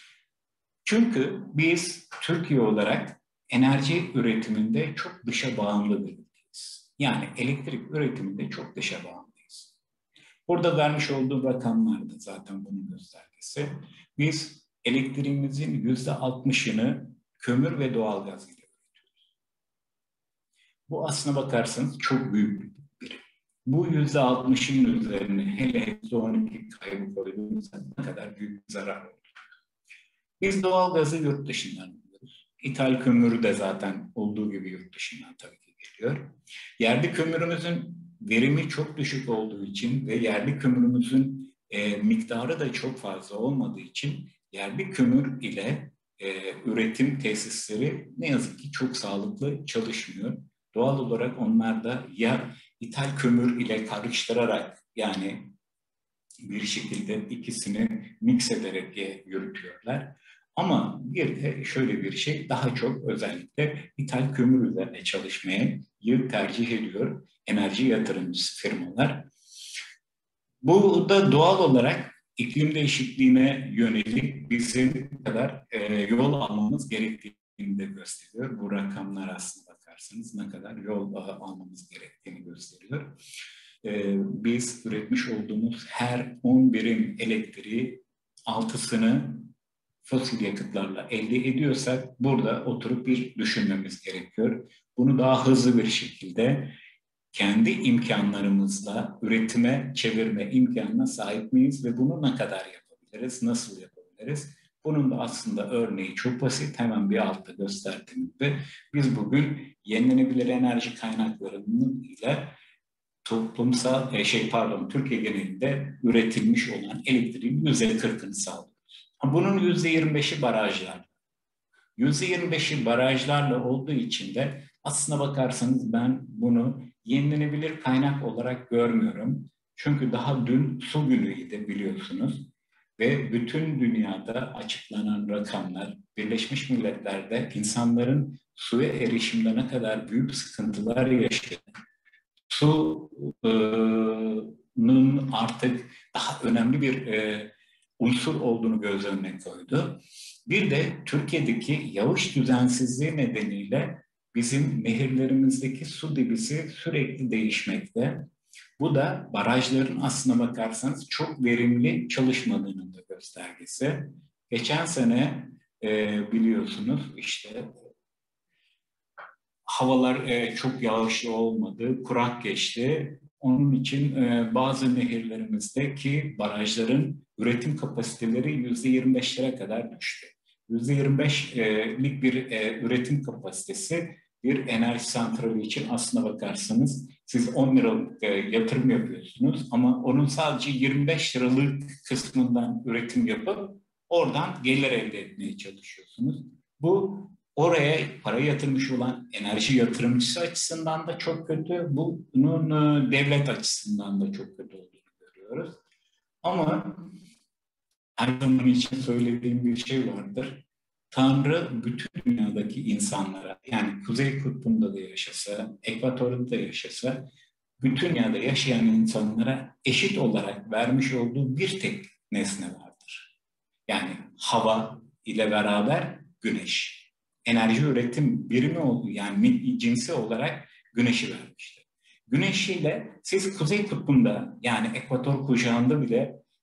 Çünkü biz Türkiye olarak enerji üretiminde çok dışa bağımlı bir ülkeyiz. Yani elektrik üretiminde çok dışa bağımlıyız. Burada vermiş olduğu rakamlar da zaten bunun göstergesi. Biz elektriğimizin yüzde altmışını kömür ve doğalgaz ile üretiyoruz. Bu aslına bakarsanız çok büyük bir birim. Bu yüzde altmışın üzerine hele yüzde on iki kaybı koyduğumuzda ne kadar büyük bir zarar olur. Biz doğalgazı yurt dışından alıyoruz. İthal kömürü de zaten olduğu gibi yurt dışından tabii ki geliyor. Yerli kömürümüzün verimi çok düşük olduğu için ve yerli kömürümüzün e, miktarı da çok fazla olmadığı için yerli kömür ile e, üretim tesisleri ne yazık ki çok sağlıklı çalışmıyor. Doğal olarak onlar da ya ithal kömür ile karıştırarak yani bir şekilde ikisini mix ederek yürütüyorlar. Ama bir de şöyle bir şey, daha çok özellikle ithal kömür üzerine çalışmayı tercih ediyor enerji yatırımcısı firmalar. Bu da doğal olarak iklim değişikliğine yönelik bizim kadar e, yol almamız gerektiğini de gösteriyor. Bu rakamlar aslında bakarsanız ne kadar yol almamız gerektiğini gösteriyor. E, biz üretmiş olduğumuz her on birim elektriği altısını fosil yakıtlarla elde ediyorsak burada oturup bir düşünmemiz gerekiyor. Bunu daha hızlı bir şekilde kendi imkanlarımızla üretime çevirme imkanına sahip miyiz ve bunu ne kadar yapabiliriz, nasıl yapabiliriz? Bunun da aslında örneği çok basit. Hemen bir altta gösterdiğim gibi biz bugün yenilenebilir enerji kaynaklarının ile toplumsal şey pardon Türkiye genelinde üretilmiş olan elektriğin yüzde kırkını sağlıyoruz. Bunun yüzde yirmi beşi barajlar. yüzde yirmi beşi barajlarla olduğu için de aslına bakarsanız ben bunu yenilenebilir kaynak olarak görmüyorum. Çünkü daha dün su günüydü biliyorsunuz. Ve bütün dünyada açıklanan rakamlar, Birleşmiş Milletler'de insanların suya erişimde ne kadar büyük sıkıntılar yaşadığını, su'nun artık daha önemli bir e, unsur olduğunu göz önüne koydu. Bir de Türkiye'deki yağış düzensizliği nedeniyle bizim nehirlerimizdeki su debisi sürekli değişmekte. Bu da barajların aslına bakarsanız çok verimli çalışmadığının da göstergesi. Geçen sene e, biliyorsunuz işte havalar e, çok yağışlı olmadı, kurak geçti. Onun için e, bazı nehirlerimizdeki barajların üretim kapasiteleri yüzde yirmi beşlere kadar düştü. yüzde yirmi beşlik bir e, üretim kapasitesi bir enerji santrali için aslına bakarsanız siz on liralık e, yatırım yapıyorsunuz ama onun sadece yirmi beş liralık kısmından üretim yapıp oradan gelir elde etmeye çalışıyorsunuz. Bu oraya para yatırmış olan enerji yatırımcısı açısından da çok kötü, bunun e, devlet açısından da çok kötü olduğunu görüyoruz. Ama her zaman için söylediğim bir şey vardır. Tanrı bütün dünyadaki insanlara, yani Kuzey Kutbu'nda da yaşasa, Ekvator'da da yaşasa, bütün dünyada yaşayan insanlara eşit olarak vermiş olduğu bir tek nesne vardır. Yani hava ile beraber güneş. Enerji üretim birimi olduğu, yani cinsi olarak güneşi vermiştir. Güneşiyle siz Kuzey Kutbu'nda, yani Ekvator kuşağında bile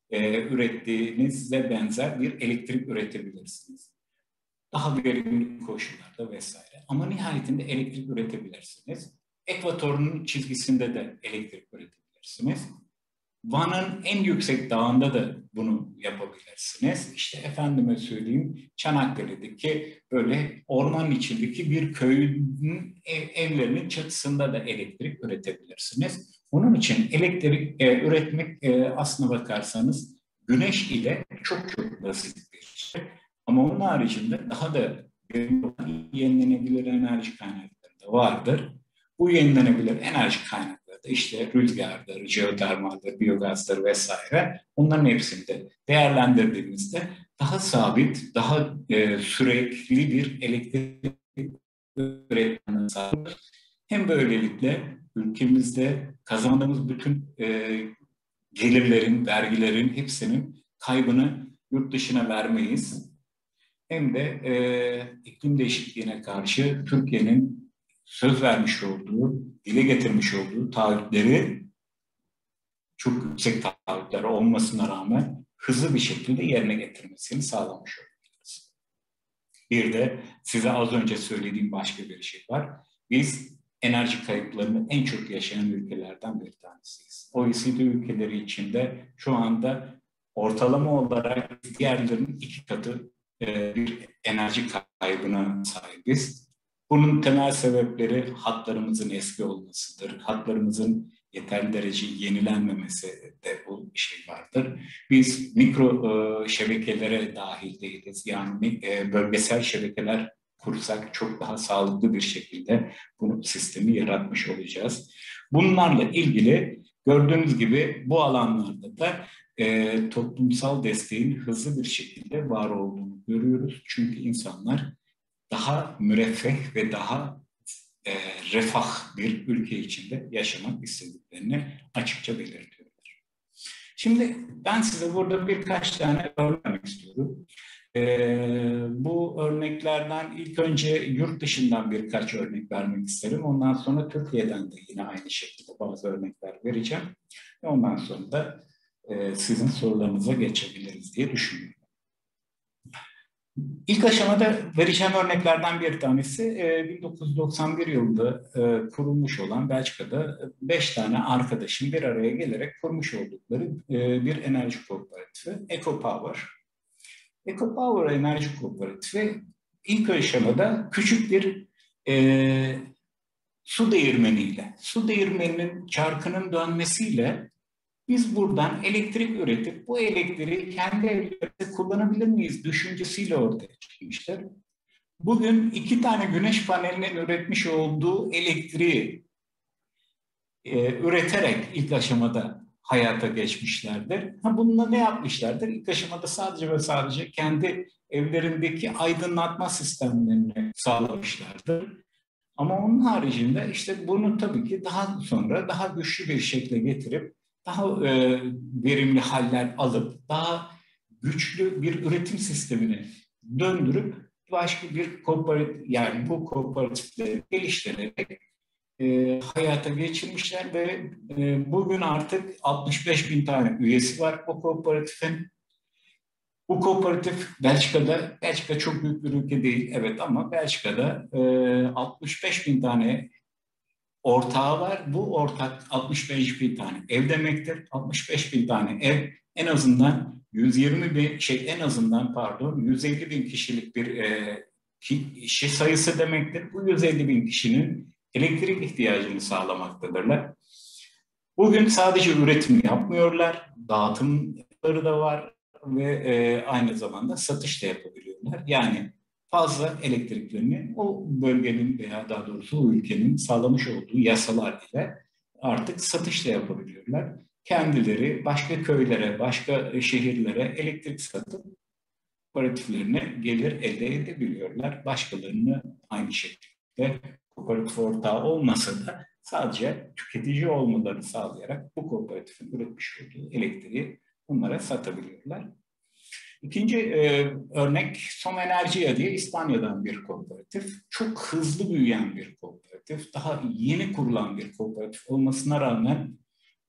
e, ürettiğinizle benzer bir elektrik üretebilirsiniz. Daha verimli koşullarda vesaire. Ama nihayetinde elektrik üretebilirsiniz. Ekvatorun çizgisinde de elektrik üretebilirsiniz. Van'ın en yüksek dağında da bunu yapabilirsiniz. İşte efendime söyleyeyim, Çanakkale'deki böyle ormanın içindeki bir köyün ev, evlerinin çatısında da elektrik üretebilirsiniz. Onun için elektrik e, üretmek e, aslına bakarsanız güneş ile çok çok basit bir şey. Ama onun haricinde daha da yenilenebilir enerji kaynakları da vardır. Bu yenilenebilir enerji kaynakları da işte rüzgardır, jeotermaldir, biyogazdır vesaire. Onların hepsini de değerlendirdiğimizde daha sabit, daha e, sürekli bir elektrik üretmeni sağlıyoruz. Hem böylelikle ülkemizde kazandığımız bütün e, gelirlerin, vergilerin hepsinin kaybını yurt dışına vermeyiz. Hem de e, iklim değişikliğine karşı Türkiye'nin söz vermiş olduğu, dile getirmiş olduğu taahhütleri, çok yüksek taahhütler olmasına rağmen hızlı bir şekilde yerine getirmesini sağlamış olacağız. Bir de size az önce söylediğim başka bir şey var. Biz enerji kayıplarını en çok yaşayan ülkelerden bir tanesiyiz. O E C D ülkeleri içinde şu anda ortalama olarak diğerlerinin iki katı bir enerji kaybına sahibiz. Bunun temel sebepleri hatlarımızın eski olmasıdır. Hatlarımızın yeterli derece yenilenmemesi de bu bir şey vardır. Biz mikro şebekelere dahil değiliz. Yani bölgesel şebekeler kursak çok daha sağlıklı bir şekilde bu sistemi yaratmış olacağız. Bunlarla ilgili gördüğünüz gibi bu alanlarda da E, toplumsal desteğin hızlı bir şekilde var olduğunu görüyoruz. Çünkü insanlar daha müreffeh ve daha e, refah bir ülke içinde yaşamak istediklerini açıkça belirtiyorlar. Şimdi ben size burada birkaç tane örnek vermek istiyorum. E, bu örneklerden ilk önce yurt dışından birkaç örnek vermek isterim. Ondan sonra Türkiye'den de yine aynı şekilde bazı örnekler vereceğim. Ve ondan sonra da sizin sorularınıza geçebiliriz diye düşünüyorum. İlk aşamada vereceğim örneklerden bir tanesi bin dokuz yüz doksan bir yılında kurulmuş olan Belçika'da beş tane arkadaşın bir araya gelerek kurmuş oldukları bir enerji kooperatifi EcoPower. EcoPower Enerji Kooperatifi ilk aşamada küçük bir e, su değirmeniyle, su değirmeninin çarkının dönmesiyle biz buradan elektrik üretip bu elektriği kendi evlerimizde kullanabilir miyiz düşüncesiyle ortaya çıkmışlar. Bugün iki tane güneş panelinin üretmiş olduğu elektriği e, üreterek ilk aşamada hayata geçmişlerdir. Ha, bununla ne yapmışlardır? İlk aşamada sadece ve sadece kendi evlerindeki aydınlatma sistemlerini sağlamışlardır. Ama onun haricinde işte bunu tabii ki daha sonra daha güçlü bir şekilde getirip daha e, verimli haller alıp daha güçlü bir üretim sistemini döndürüp başka bir kooperatif, yani bu kooperatifleri geliştirerek e, hayata geçirmişler ve e, bugün artık altmış beş bin tane üyesi var o kooperatifin. Bu kooperatif Belçika'da, Belçika çok büyük bir ülke değil evet, ama Belçika'da e, altmış beş bin tane ortağı var. Bu ortak altmış beş bin tane ev demektir. altmış beş bin tane ev en azından yüz yirmi bin şey en azından pardon yüz elli bin kişilik bir e, kişi sayısı demektir. Bu yüz elli bin kişinin elektrik ihtiyacını sağlamaktadırlar. Bugün sadece üretim yapmıyorlar, dağıtımları da var ve e, aynı zamanda satış da yapabiliyorlar. Yani fazla elektriklerini o bölgenin veya daha doğrusu o ülkenin sağlamış olduğu yasalar ile artık satış da yapabiliyorlar. Kendileri başka köylere, başka şehirlere elektrik satıp kooperatiflerine gelir elde edebiliyorlar. Başkalarını aynı şekilde kooperatif ortağı olmasa da sadece tüketici olmalarını sağlayarak bu kooperatifin üretmiş olduğu elektriği onlara satabiliyorlar. İkinci e, örnek Som Energia diye İspanya'dan bir kooperatif. Çok hızlı büyüyen bir kooperatif. Daha yeni kurulan bir kooperatif olmasına rağmen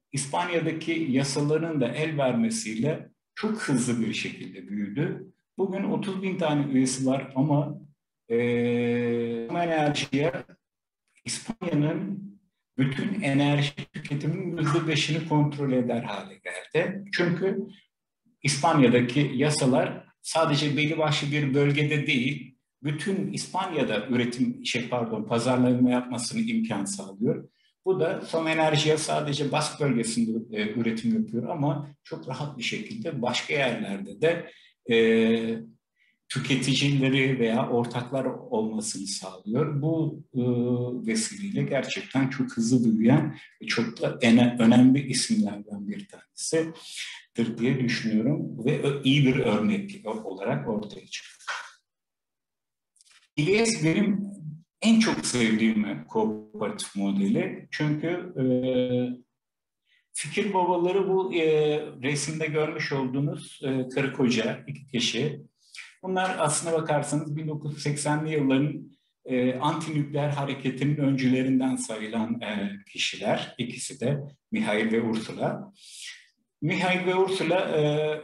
İspanya'daki yasaların da el vermesiyle çok hızlı bir şekilde büyüdü. Bugün otuz bin tane üyesi var ama e, enerjiye İspanya'nın bütün enerji tüketiminin yüzde beşini kontrol eder hale geldi. Çünkü İspanya'daki yasalar sadece belli başlı bir bölgede değil, bütün İspanya'da üretim, şey pardon, pazarlama yapmasını imkan sağlıyor. Bu da Somenerji'ye sadece Bask bölgesinde e, üretim yapıyor ama çok rahat bir şekilde başka yerlerde de e, tüketicileri veya ortaklar olmasını sağlıyor. Bu e, vesileyle gerçekten çok hızlı büyüyen ve çok da en, önemli isimlerden bir tanesidir diye düşünüyorum ve iyi bir örnek olarak ortaya çıkıyor. İ V S benim en çok sevdiğim kooperatif modeli. Çünkü e, fikir babaları bu e, resimde görmüş olduğunuz e, karı koca iki kişi. Bunlar aslına bakarsanız bin dokuz yüz seksenli yılların e, antinükleer hareketinin öncülerinden sayılan e, kişiler. İkisi de Mihail ve Ursula. Mihail ve Ursula e,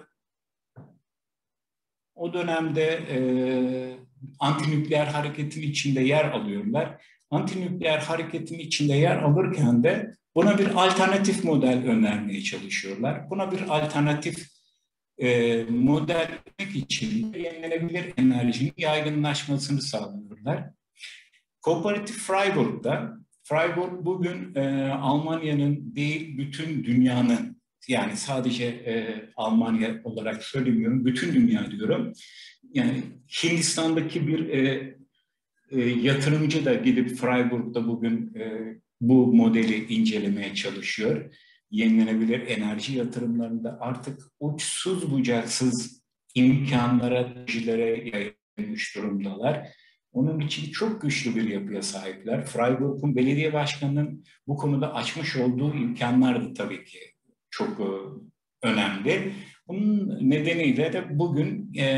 o dönemde e, antinükleer hareketin içinde yer alıyorlar. Antinükleer hareketin içinde yer alırken de buna bir alternatif model önermeye çalışıyorlar. Buna bir alternatif e, model için yenilenebilir enerjinin yaygınlaşmasını sağlıyorlar. Kooperatif Freiburg'da, Freiburg bugün e, Almanya'nın değil bütün dünyanın, yani sadece e, Almanya olarak söylemiyorum, bütün dünya diyorum. Yani Hindistan'daki bir e, e, yatırımcı da gidip Freiburg'da bugün e, bu modeli incelemeye çalışıyor. Yenilenebilir enerji yatırımlarında artık uçsuz bucaksız imkanlara, projelere yayılmış durumdalar. Onun için çok güçlü bir yapıya sahipler. Freiburg'un belediye başkanının bu konuda açmış olduğu imkanlar da tabii ki çok e, önemli. Bunun nedeniyle de bugün e,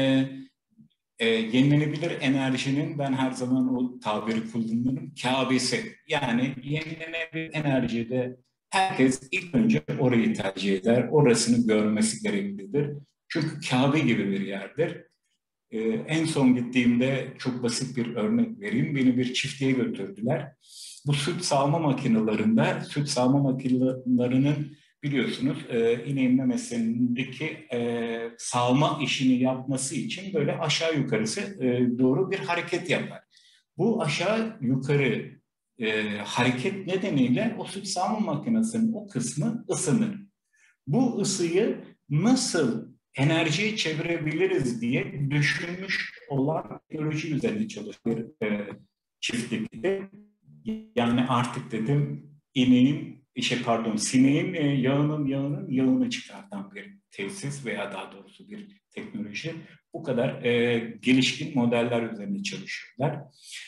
e, yenilenebilir enerjinin, ben her zaman o tabiri kullanırım, Kabe'si. Yani yenilenebilir enerjide herkes ilk önce orayı tercih eder. Orasını görmesi gereklidir. Çünkü Kabe gibi bir yerdir. Ee, en son gittiğimde çok basit bir örnek vereyim. Beni bir çiftliğe götürdüler. Bu süt sağma makinelerinde, süt sağma makinelerinin biliyorsunuz e, ineğin memesindeki e, sağma işini yapması için böyle aşağı yukarısı e, doğru bir hareket yapar. Bu aşağı yukarı e, hareket nedeniyle o süt sağma makinesinin o kısmı ısınır. Bu ısıyı nasıl enerjiye çevirebiliriz diye düşünmüş olan teknoloji üzerine çalışıyor e, çiftlikte. Yani artık dedim ineğin, şey pardon sineğin e, yağının yağının yağını çıkartan bir tesis veya daha doğrusu bir teknoloji. Bu kadar e, gelişkin modeller üzerine çalışıyorlar.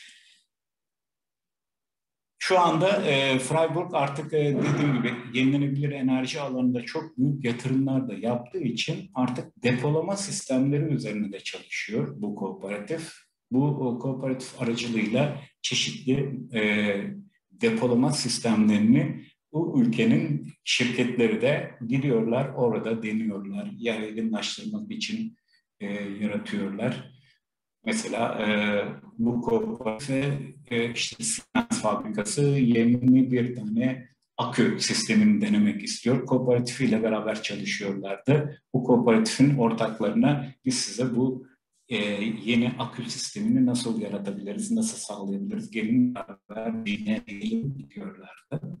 Şu anda e, Freiburg artık e, dediğim gibi yenilenebilir enerji alanında çok büyük yatırımlar da yaptığı için artık depolama sistemleri üzerine de çalışıyor bu kooperatif. Bu o, kooperatif aracılığıyla çeşitli e, depolama sistemlerini bu ülkenin şirketleri de gidiyorlar, orada deniyorlar, yaygınlaştırmak için e, yaratıyorlar. Mesela e, bu kooperatife e, işte Siemens fabrikası yeni bir tane akü sistemini denemek istiyor. Kooperatifiyle beraber çalışıyorlardı. Bu kooperatifin ortaklarına biz size bu e, yeni akü sistemini nasıl yaratabiliriz, nasıl sağlayabiliriz, gelin beraber deneyelim diyorlardı.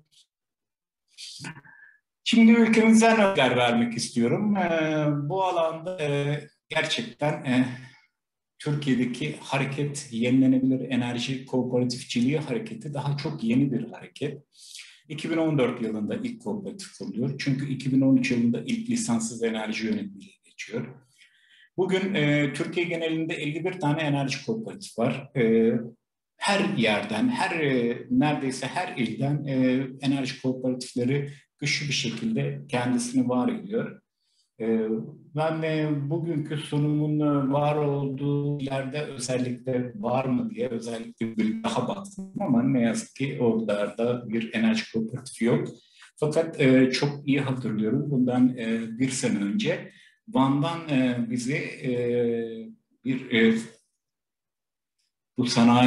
Şimdi ülkemizden örnekler vermek istiyorum. E, bu alanda e, gerçekten e, Türkiye'deki hareket, yenilenebilir enerji kooperatifçiliği hareketi daha çok yeni bir hareket. iki bin on dört yılında ilk kooperatif kuruluyor. Çünkü iki bin on üç yılında ilk lisanssız enerji yönetmeliği geçiyor. Bugün e, Türkiye genelinde elli bir tane enerji kooperatif var. E, her yerden, her e, neredeyse her ilden e, enerji kooperatifleri güçlü bir şekilde kendisini var ediyor. Ben bugünkü sunumun var olduğu yerde özellikle var mı diye özellikle bir daha baktım ama ne yazık ki orada bir enerji kooperatifi yok. Fakat e, çok iyi hatırlıyorum. Bundan e, bir sene önce Van'dan e, bizi e, bir e, bu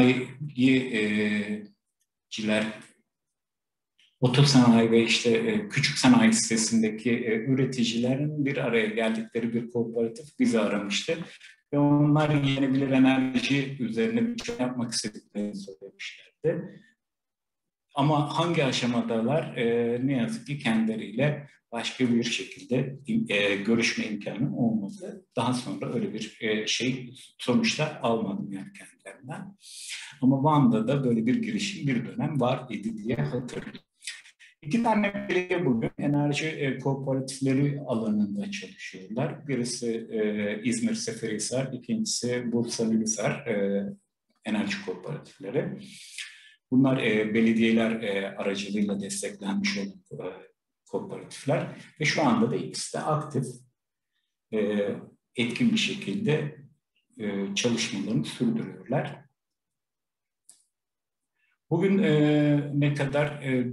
sanayiciler, otosanayi ve işte e, küçük sanayi sitesindeki e, üreticilerin bir araya geldikleri bir kooperatif bizi aramıştı. Ve onlar yenilenebilir enerji üzerine bir şey yapmak istediklerini söylemişlerdi. Ama hangi aşamadalar e, ne yazık ki kendileriyle başka bir şekilde e, görüşme imkanı olmadı. Daha sonra öyle bir e, şey sonuçta almadım yani kendilerinden. Ama Van'da da böyle bir girişim bir dönem var idi diye hatırlıyorum. İki tane belediye bugün enerji e, kooperatifleri alanında çalışıyorlar. Birisi e, İzmir Seferihisar, ikincisi Bursa Nilüfer e, enerji kooperatifleri. Bunlar e, belediyeler e, aracılığıyla desteklenmiş olan e, kooperatifler ve şu anda da ikisi de aktif, e, etkin bir şekilde e, çalışmalarını sürdürüyorlar. Bugün e, ne kadar e,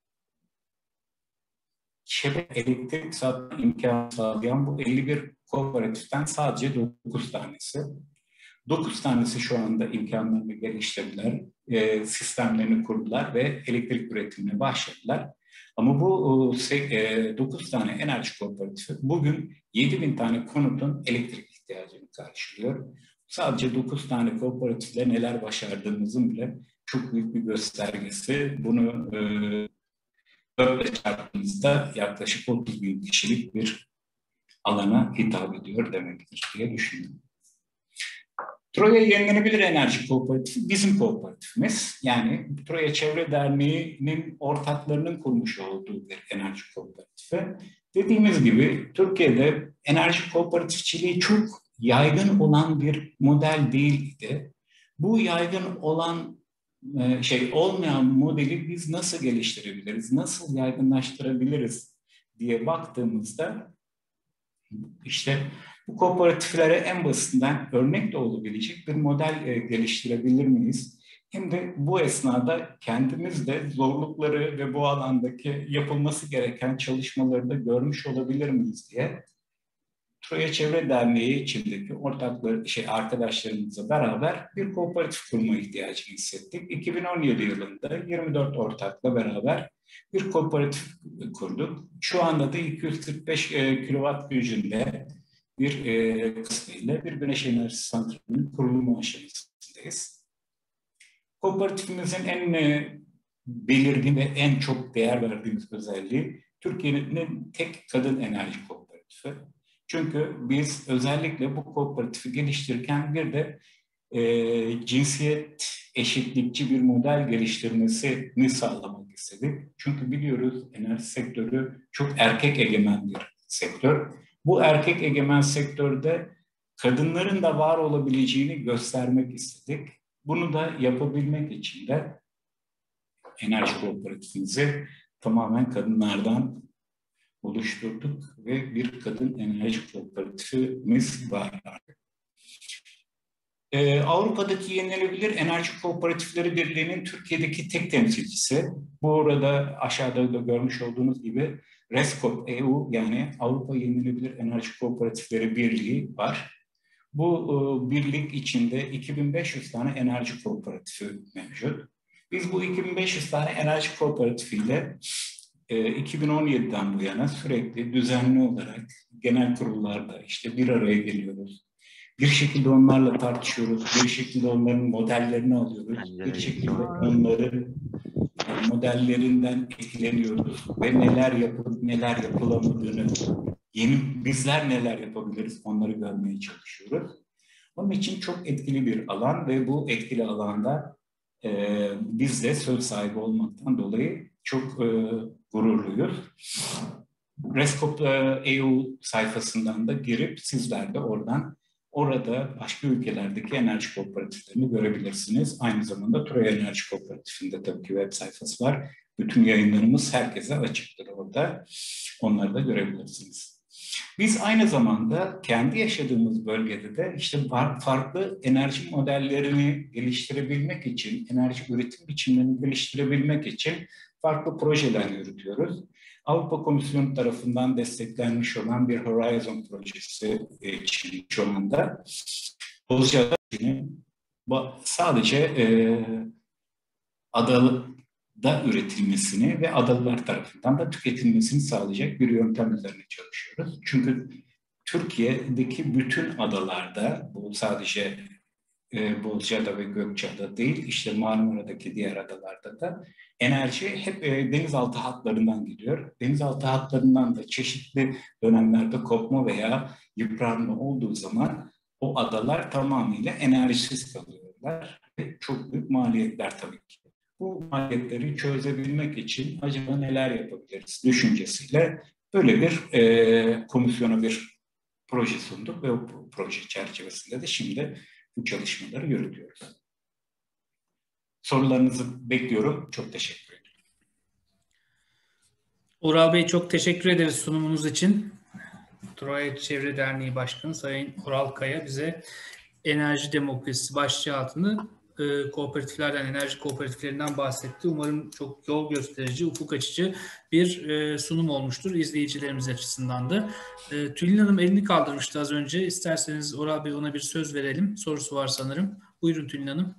şebeke elektrik satma imkanı sağlayan bu elli bir kooperatiften sadece dokuz tanesi. dokuz tanesi şu anda imkanlarını geliştirdiler, e, sistemlerini kurdular ve elektrik üretimine başladılar. Ama bu e, dokuz tane enerji kooperatifi bugün yedi bin tane konutun elektrik ihtiyacını karşılıyor. Sadece dokuz tane kooperatifle neler başardığımızın bile çok büyük bir göstergesi. Bunu e, dörtle çarptığımızda yaklaşık otuz bin kişilik bir alana hitap ediyor demektir diye düşünüyorum. Troya Yenilenebilir Enerji Kooperatifi bizim kooperatifimiz. Yani Troya Çevre Derneği'nin ortaklarının kurmuş olduğu bir enerji kooperatifi. Dediğimiz gibi Türkiye'de enerji kooperatifçiliği çok yaygın olan bir model değildi. Bu yaygın olan şey olmayan modeli biz nasıl geliştirebiliriz, nasıl yaygınlaştırabiliriz diye baktığımızda işte bu kooperatiflere en basitinden örnek de olabilecek bir model e, geliştirebilir miyiz? Hem de bu esnada kendimiz de zorlukları ve bu alandaki yapılması gereken çalışmaları da görmüş olabilir miyiz diye Troya Çevre Derneği içindeki ortaklar, şey, arkadaşlarımızla beraber bir kooperatif kurma ihtiyacını hissettik. iki bin on yedi yılında yirmi dört ortakla beraber bir kooperatif kurduk. Şu anda da iki yüz kırk beş e, kilowatt gücünde bir e, kısmıyla bir güneş enerjisi santralinin kurulumu aşamasındayız. Kooperatifimizin en e, belirgin ve en çok değer verdiğimiz özelliği Türkiye'nin tek kadın enerji kooperatifi. Çünkü biz özellikle bu kooperatifi geliştirirken bir de e, cinsiyet eşitlikçi bir model geliştirmesini sağlamak istedik. Çünkü biliyoruz enerji sektörü çok erkek egemen bir sektör. Bu erkek egemen sektörde kadınların da var olabileceğini göstermek istedik. Bunu da yapabilmek için de enerji kooperatifimizi tamamen kadınlardan oluşturduk ve bir kadın enerji kooperatifimiz var. Ee, Avrupa'daki Yenilenebilir Enerji Kooperatifleri Birliği'nin Türkiye'deki tek temsilcisi. Bu arada aşağıda da görmüş olduğunuz gibi RESCOP E U yani Avrupa Yenilenebilir Enerji Kooperatifleri Birliği var. Bu e, birlik içinde iki bin beş yüz tane enerji kooperatifi mevcut. Biz bu iki bin beş yüz tane enerji kooperatifiyle iki bin on yediden bu yana sürekli düzenli olarak genel kurullarda işte bir araya geliyoruz. Bir şekilde onlarla tartışıyoruz, bir şekilde onların modellerini alıyoruz, bir şekilde onların modellerinden etkileniyoruz ve neler yapılıp neler yapılamadığını, yeni bizler neler yapabiliriz onları görmeye çalışıyoruz. Onun için çok etkili bir alan ve bu etkili alanda e, biz de söz sahibi olmaktan dolayı çok e, gururluyuz. RESCOP E U sayfasından da girip sizler de oradan orada başka ülkelerdeki enerji kooperatiflerini görebilirsiniz. Aynı zamanda Troya Enerji Kooperatifinde tabii ki web sayfası var. Bütün yayınlarımız herkese açıktır orada. Onları da görebilirsiniz. Biz aynı zamanda kendi yaşadığımız bölgede de işte farklı enerji modellerini geliştirebilmek için, enerji üretim biçimlerini geliştirebilmek için farklı projeler yürütüyoruz. Avrupa Komisyonu tarafından desteklenmiş olan bir Horizon projesi için şu anda Bozcaada'nın sadece e, adada üretilmesini ve adalılar tarafından da tüketilmesini sağlayacak bir yöntem üzerine çalışıyoruz. Çünkü Türkiye'deki bütün adalarda, bu sadece e, Bozcaada ve Gökçeada değil, işte Marmara'daki diğer adalarda da enerji hep e, denizaltı hatlarından geliyor. Denizaltı hatlarından da çeşitli dönemlerde kopma veya yıpranma olduğu zaman o adalar tamamıyla enerjisiz kalıyorlar. Ve çok büyük maliyetler tabii ki. Bu maliyetleri çözebilmek için acaba neler yapabiliriz düşüncesiyle böyle bir e, komisyona bir proje sunduk ve o proje çerçevesinde de şimdi bu çalışmaları yürütüyoruz. Sorularınızı bekliyorum. Çok teşekkür ederim. Ural Bey, çok teşekkür ederiz sunumunuz için. Troya Çevre Derneği Başkanı Sayın Ural Kaya bize enerji demokrasisi başlığı altında e, kooperatiflerden, enerji kooperatiflerinden bahsetti. Umarım çok yol gösterici, ufuk açıcı bir e, sunum olmuştur izleyicilerimiz açısından da. E, Tülin Hanım elini kaldırmıştı az önce. İsterseniz Ural Bey, ona bir söz verelim. Sorusu var sanırım. Buyurun Tülin Hanım.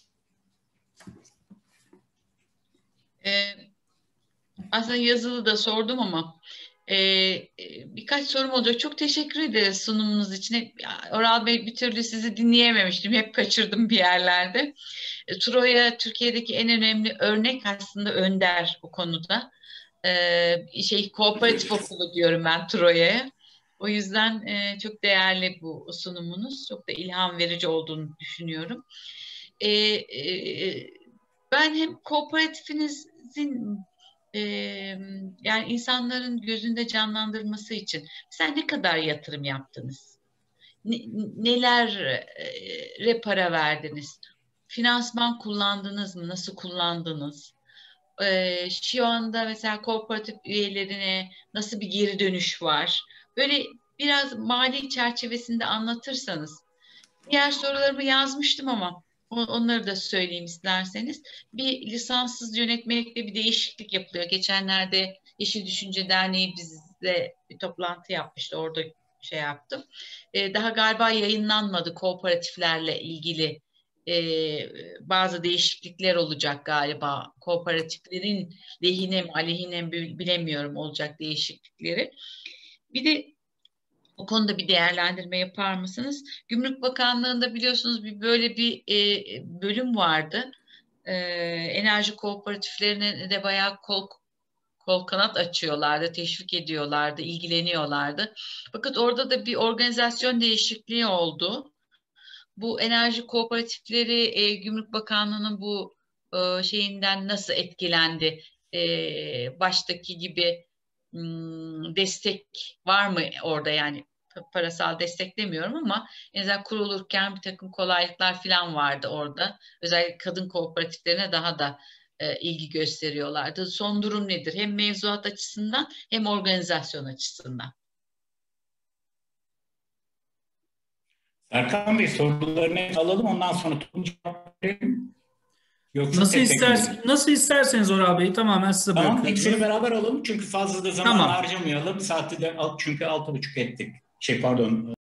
Ee, aslında yazılı da sordum ama e, birkaç sorum olacak. Çok teşekkür ederiz sunumunuz için. Oral Bey, bir türlü sizi dinleyememiştim. Hep kaçırdım bir yerlerde. E, Troya Türkiye'deki en önemli örnek, aslında önder o konuda. E, şey kooperatif okulu diyorum ben Troya'ya. O yüzden e, çok değerli bu sunumunuz. Çok da ilham verici olduğunu düşünüyorum. E, e, ben hem kooperatifinizin e, yani insanların gözünde canlandırması için sen ne kadar yatırım yaptınız? Ne, nelere para verdiniz? Finansman kullandınız mı? Nasıl kullandınız? E, şu anda mesela kooperatif üyelerine nasıl bir geri dönüş var? Böyle biraz mali çerçevesinde anlatırsanız. Diğer sorularımı yazmıştım ama onları da söyleyeyim isterseniz. Bir lisanssız yönetmelikte bir değişiklik yapılıyor. Geçenlerde Yeşil Düşünce Derneği bizle bir toplantı yapmıştı. Orada şey yaptım. Ee, daha galiba yayınlanmadı kooperatiflerle ilgili e, bazı değişiklikler olacak galiba. Kooperatiflerin lehine mi aleyhine mi bilemiyorum olacak değişiklikleri. Bir de o konuda bir değerlendirme yapar mısınız? Gümrük Bakanlığı'nda biliyorsunuz bir böyle bir e, bölüm vardı. E, enerji kooperatiflerine de bayağı kol, kol kanat açıyorlardı, teşvik ediyorlardı, ilgileniyorlardı. Fakat orada da bir organizasyon değişikliği oldu. Bu enerji kooperatifleri e, Gümrük Bakanlığı'nın bu e, şeyinden nasıl etkilendi? E, baştaki gibi hmm, destek var mı orada, yani parasal destek demiyorum ama en azından kurulurken bir takım kolaylıklar falan vardı orada. Özellikle kadın kooperatiflerine daha da e, ilgi gösteriyorlardı. Son durum nedir? Hem mevzuat açısından hem organizasyon açısından. Erkan Bey, sorularını alalım, ondan sonra cevap verelim. Yoksa nasıl, tek tek ister, nasıl isterseniz Oral Bey, tamamen size tamam, bırakıyorum. hepsini beraber alalım çünkü fazla da zaman tamam. harcamayalım. Saati de çünkü altı buçuk ettik. Şey pardon.